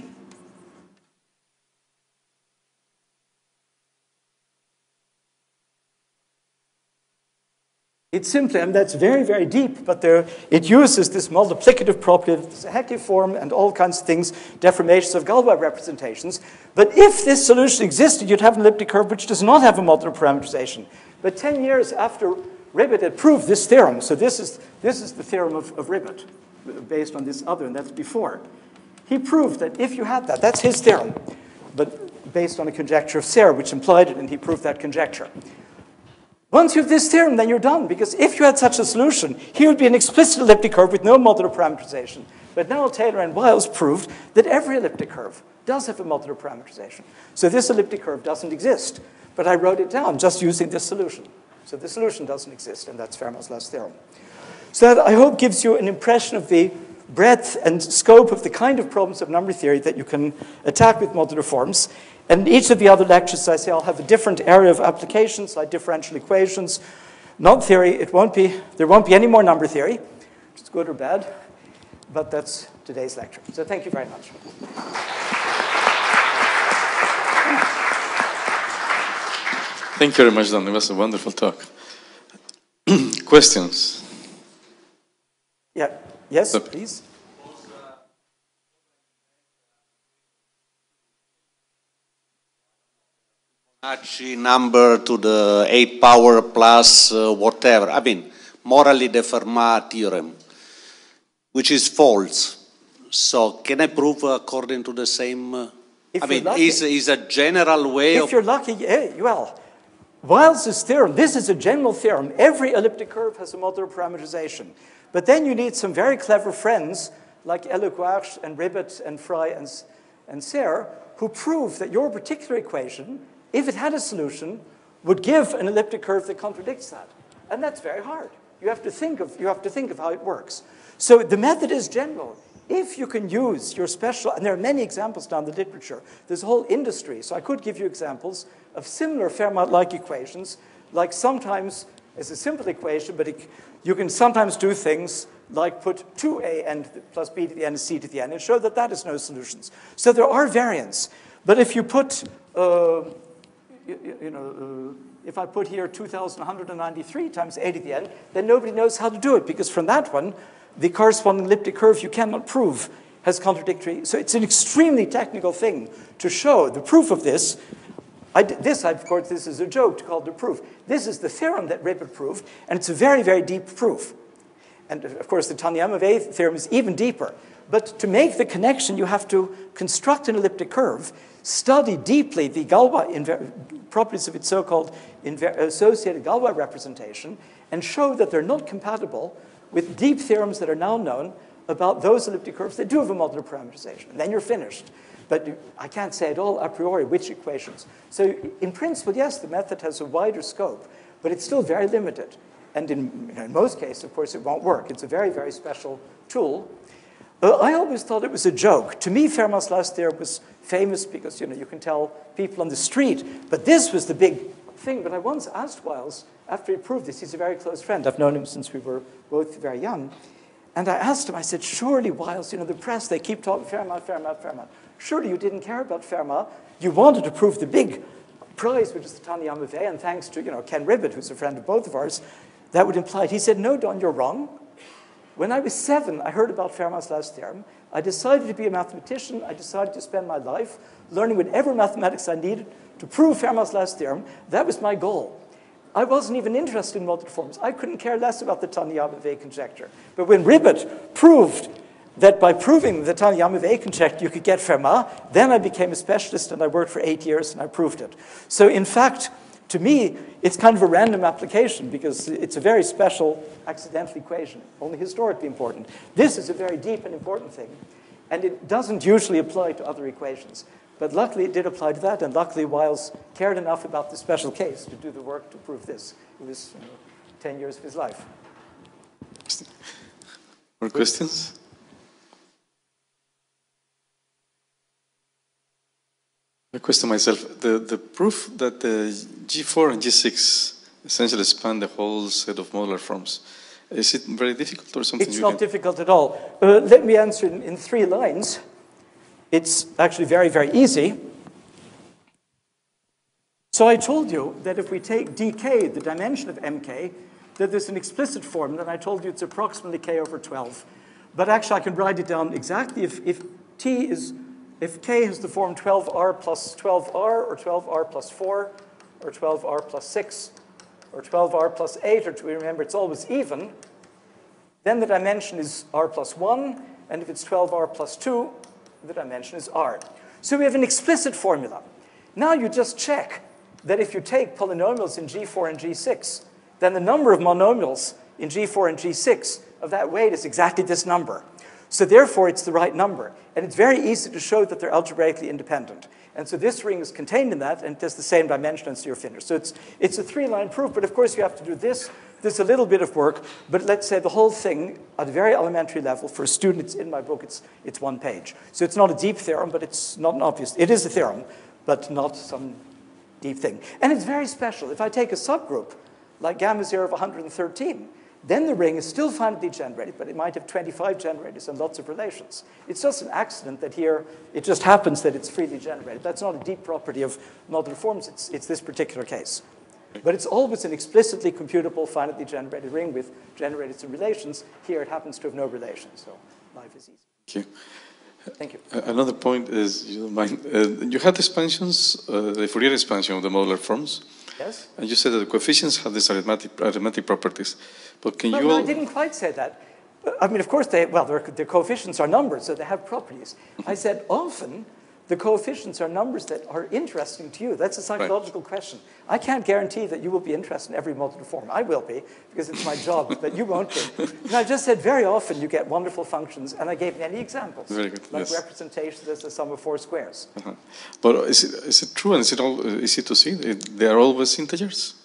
It's simply, and that's very, very deep, but it uses this multiplicative property of the Zagier form and all kinds of things, deformations of Galois representations. But if this solution existed, you'd have an elliptic curve which does not have a modular parameterization. But 10 years after Ribot had proved this theorem, so this is the theorem of Ribot, based on this other, and that's before. He proved that if you had that, that's his theorem, but based on a conjecture of Serre, which implied it, and he proved that conjecture. Once you have this theorem, then you're done, because if you had such a solution, here would be an explicit elliptic curve with no modular parameterization. But now Taylor and Wiles proved that every elliptic curve does have a modular parameterization. So this elliptic curve doesn't exist, but I wrote it down just using this solution. So the solution doesn't exist, and that's Fermat's last theorem. So that, I hope, gives you an impression of the breadth and scope of the kind of problems of number theory that you can attack with modular forms. And each of the other lectures, I say, I'll have a different area of applications, like differential equations. Not theory, there won't be any more number theory, which is good or bad, but that's today's lecture. So thank you very much. Thank you very much, Dan. It was a wonderful talk. Questions? Yeah. Yes, please. Number to the 8 power plus whatever. I mean, morally the Fermat theorem, which is false. So can I prove according to the same? I mean, is a general way if you're lucky, yeah, well, Wiles' theorem, this is a general theorem. Every elliptic curve has a modular parameterization. But then you need some very clever friends like Lecture and Ribot and Frey and Serre who prove that your particular equation, if it had a solution, would give an elliptic curve that contradicts that. And that's very hard. You have to think of how it works. So the method is general. if you can use your special, and there are many examples now in the literature, there's a whole industry, so I could give you examples of similar Fermat-like equations, like sometimes it's a simple equation, but you can sometimes do things like put 2a plus b to the n is c to the n and show that that has no solutions. So there are variants. But if you put, if I put here 2,193 times a to the n, then nobody knows how to do it, because from that one, the corresponding elliptic curve you cannot prove has contradictory. So it's an extremely technical thing to show the proof of this. Of course, this is a joke to call it a proof. This is the theorem that Ribot proved, and it's a very, very deep proof. And of course, the Tanyama-Wei theorem is even deeper. But to make the connection, you have to construct an elliptic curve, study deeply the Galois properties of its so-called associated Galois representation, and show that they're not compatible with deep theorems that are now known about those elliptic curves that do have a modular parameterization. And then you're finished. But I can't say at all a priori which equations. So in principle, yes, the method has a wider scope, but it's still very limited. And in most cases, of course, it won't work. It's a very, very special tool. I always thought it was a joke. To me, Fermat's last theorem was famous because you can tell people on the street. But this was the big thing. But I once asked Wiles, after he proved this, he's a very close friend. I've known him since we were both very young. And I asked him, I said, surely, Wiles, the press, they keep talking Fermat, Fermat, Fermat. Surely you didn't care about Fermat. You wanted to prove the big prize, which is the Tanyama-Wei, and thanks to Ken Ribot, who's a friend of both of ours, that would imply it. He said, no, Don, you're wrong. When I was 7, I heard about Fermat's last theorem. I decided to be a mathematician. I decided to spend my life learning whatever mathematics I needed to prove Fermat's last theorem. That was my goal. I wasn't even interested in multiforms. I couldn't care less about the Tanyama-Wei conjecture. But when Ribot proved that by proving the Tanyama-Wei conjecture you could get Fermat, then I became a specialist and I worked for 8 years and I proved it. So in fact, to me, it's kind of a random application because it's a very special accidental equation, only historically important. This is a very deep and important thing, and it doesn't usually apply to other equations. But luckily, it did apply to that, and luckily, Wiles cared enough about the special case to do the work to prove this. It was 10 years of his life. More questions? A question myself. The proof that the G4 and G6 essentially span the whole set of modular forms, is it very difficult or something? It's not difficult at all. Let me answer in 3 lines. It's actually very, very easy. So I told you that if we take dk, the dimension of mk, that there's an explicit form, and I told you it's approximately k over 12. But actually, I can write it down exactly if k has the form 12r plus 12r, or 12r plus 4, or 12r plus 6, or 12r plus 8, or remember, it's always even, then the dimension is r plus 1, and if it's 12r plus 2, the dimension is r. So we have an explicit formula. Now you just check that if you take polynomials in G4 and G6, then the number of monomials in G4 and G6 of that weight is exactly this number. So therefore, it's the right number. And it's very easy to show that they're algebraically independent. And so this ring is contained in that, and it has the same dimension, and so you're finished. So it's a 3-line proof, but of course you have to do this. There's a little bit of work, but let's say the whole thing at a very elementary level, for a student, it's in my book, it's 1 page. So it's not a deep theorem, but it's not an obvious. It is a theorem, but not some deep thing. And it's very special. If I take a subgroup, like gamma 0 of 113, then the ring is still finitely generated, but it might have 25 generators and lots of relations. It's just an accident that here, it just happens that it's freely generated. That's not a deep property of modular forms. It's this particular case. But it's always an explicitly computable, finitely generated ring with generators and relations. Here, it happens to have no relations, so life is easy. Thank you. Thank you. Another point is, you don't mind, you had expansions, the Fourier expansion of the modular forms. Yes? And you said that the coefficients have these arithmetic properties. But can you... No, I didn't quite say that. I mean, of course, their coefficients are numbers, so they have properties. I said often the coefficients are numbers that are interesting to you. That's a psychological question. I can't guarantee that you will be interested in every modular form. I will be, because it's my job, but you won't be. And I just said very often you get wonderful functions, and I gave many examples. Very good, like yes. representations as the sum of 4 squares. But is it true, and is it all easy to see? They are always integers?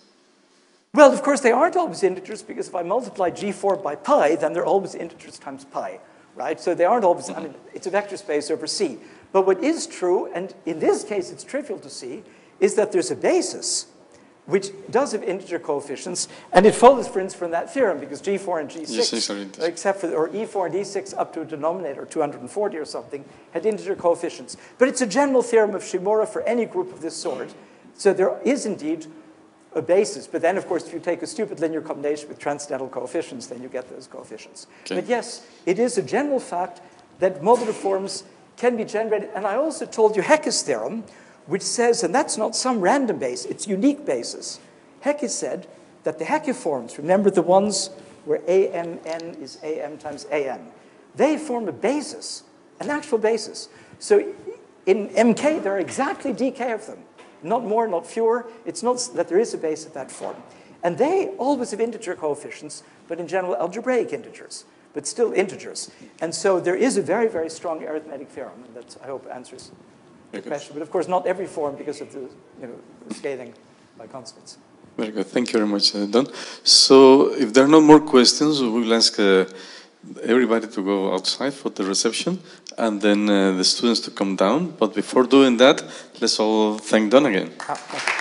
Well, of course, they aren't always integers, because if I multiply G4 by pi, then they're always integers times pi. right? So they aren't always, I mean, it's a vector space over C. But what is true, and in this case it's trivial to see, is that there's a basis which does have integer coefficients, and it follows, for instance, from that theorem, because G4 and G6, except for, or E4 and E6 up to a denominator, 240 or something, had integer coefficients. But it's a general theorem of Shimura for any group of this sort. So there is indeed a basis. But then, of course, if you take a stupid linear combination with transcendental coefficients, then you get those coefficients. Okay. But yes, it is a general fact that modular forms can be generated. And I also told you Hecke's theorem, which says, and that's not some random base, it's unique basis. Hecke said that the Hecke forms, remember the ones where AMN is AM times AN, they form a basis, an actual basis. So in MK, there are exactly DK of them. Not more, not fewer. It's not that there is a base of that form. And they always have integer coefficients, but in general algebraic integers, but still integers. And so there is a very, very strong arithmetic theorem, and that, I hope, answers the question. But of course, not every form because of the scaling by constants. Very good. Thank you very much, Don. So if there are no more questions, we will ask everybody to go outside for the reception, and then the students to come down. But before doing that, let's all thank Don again.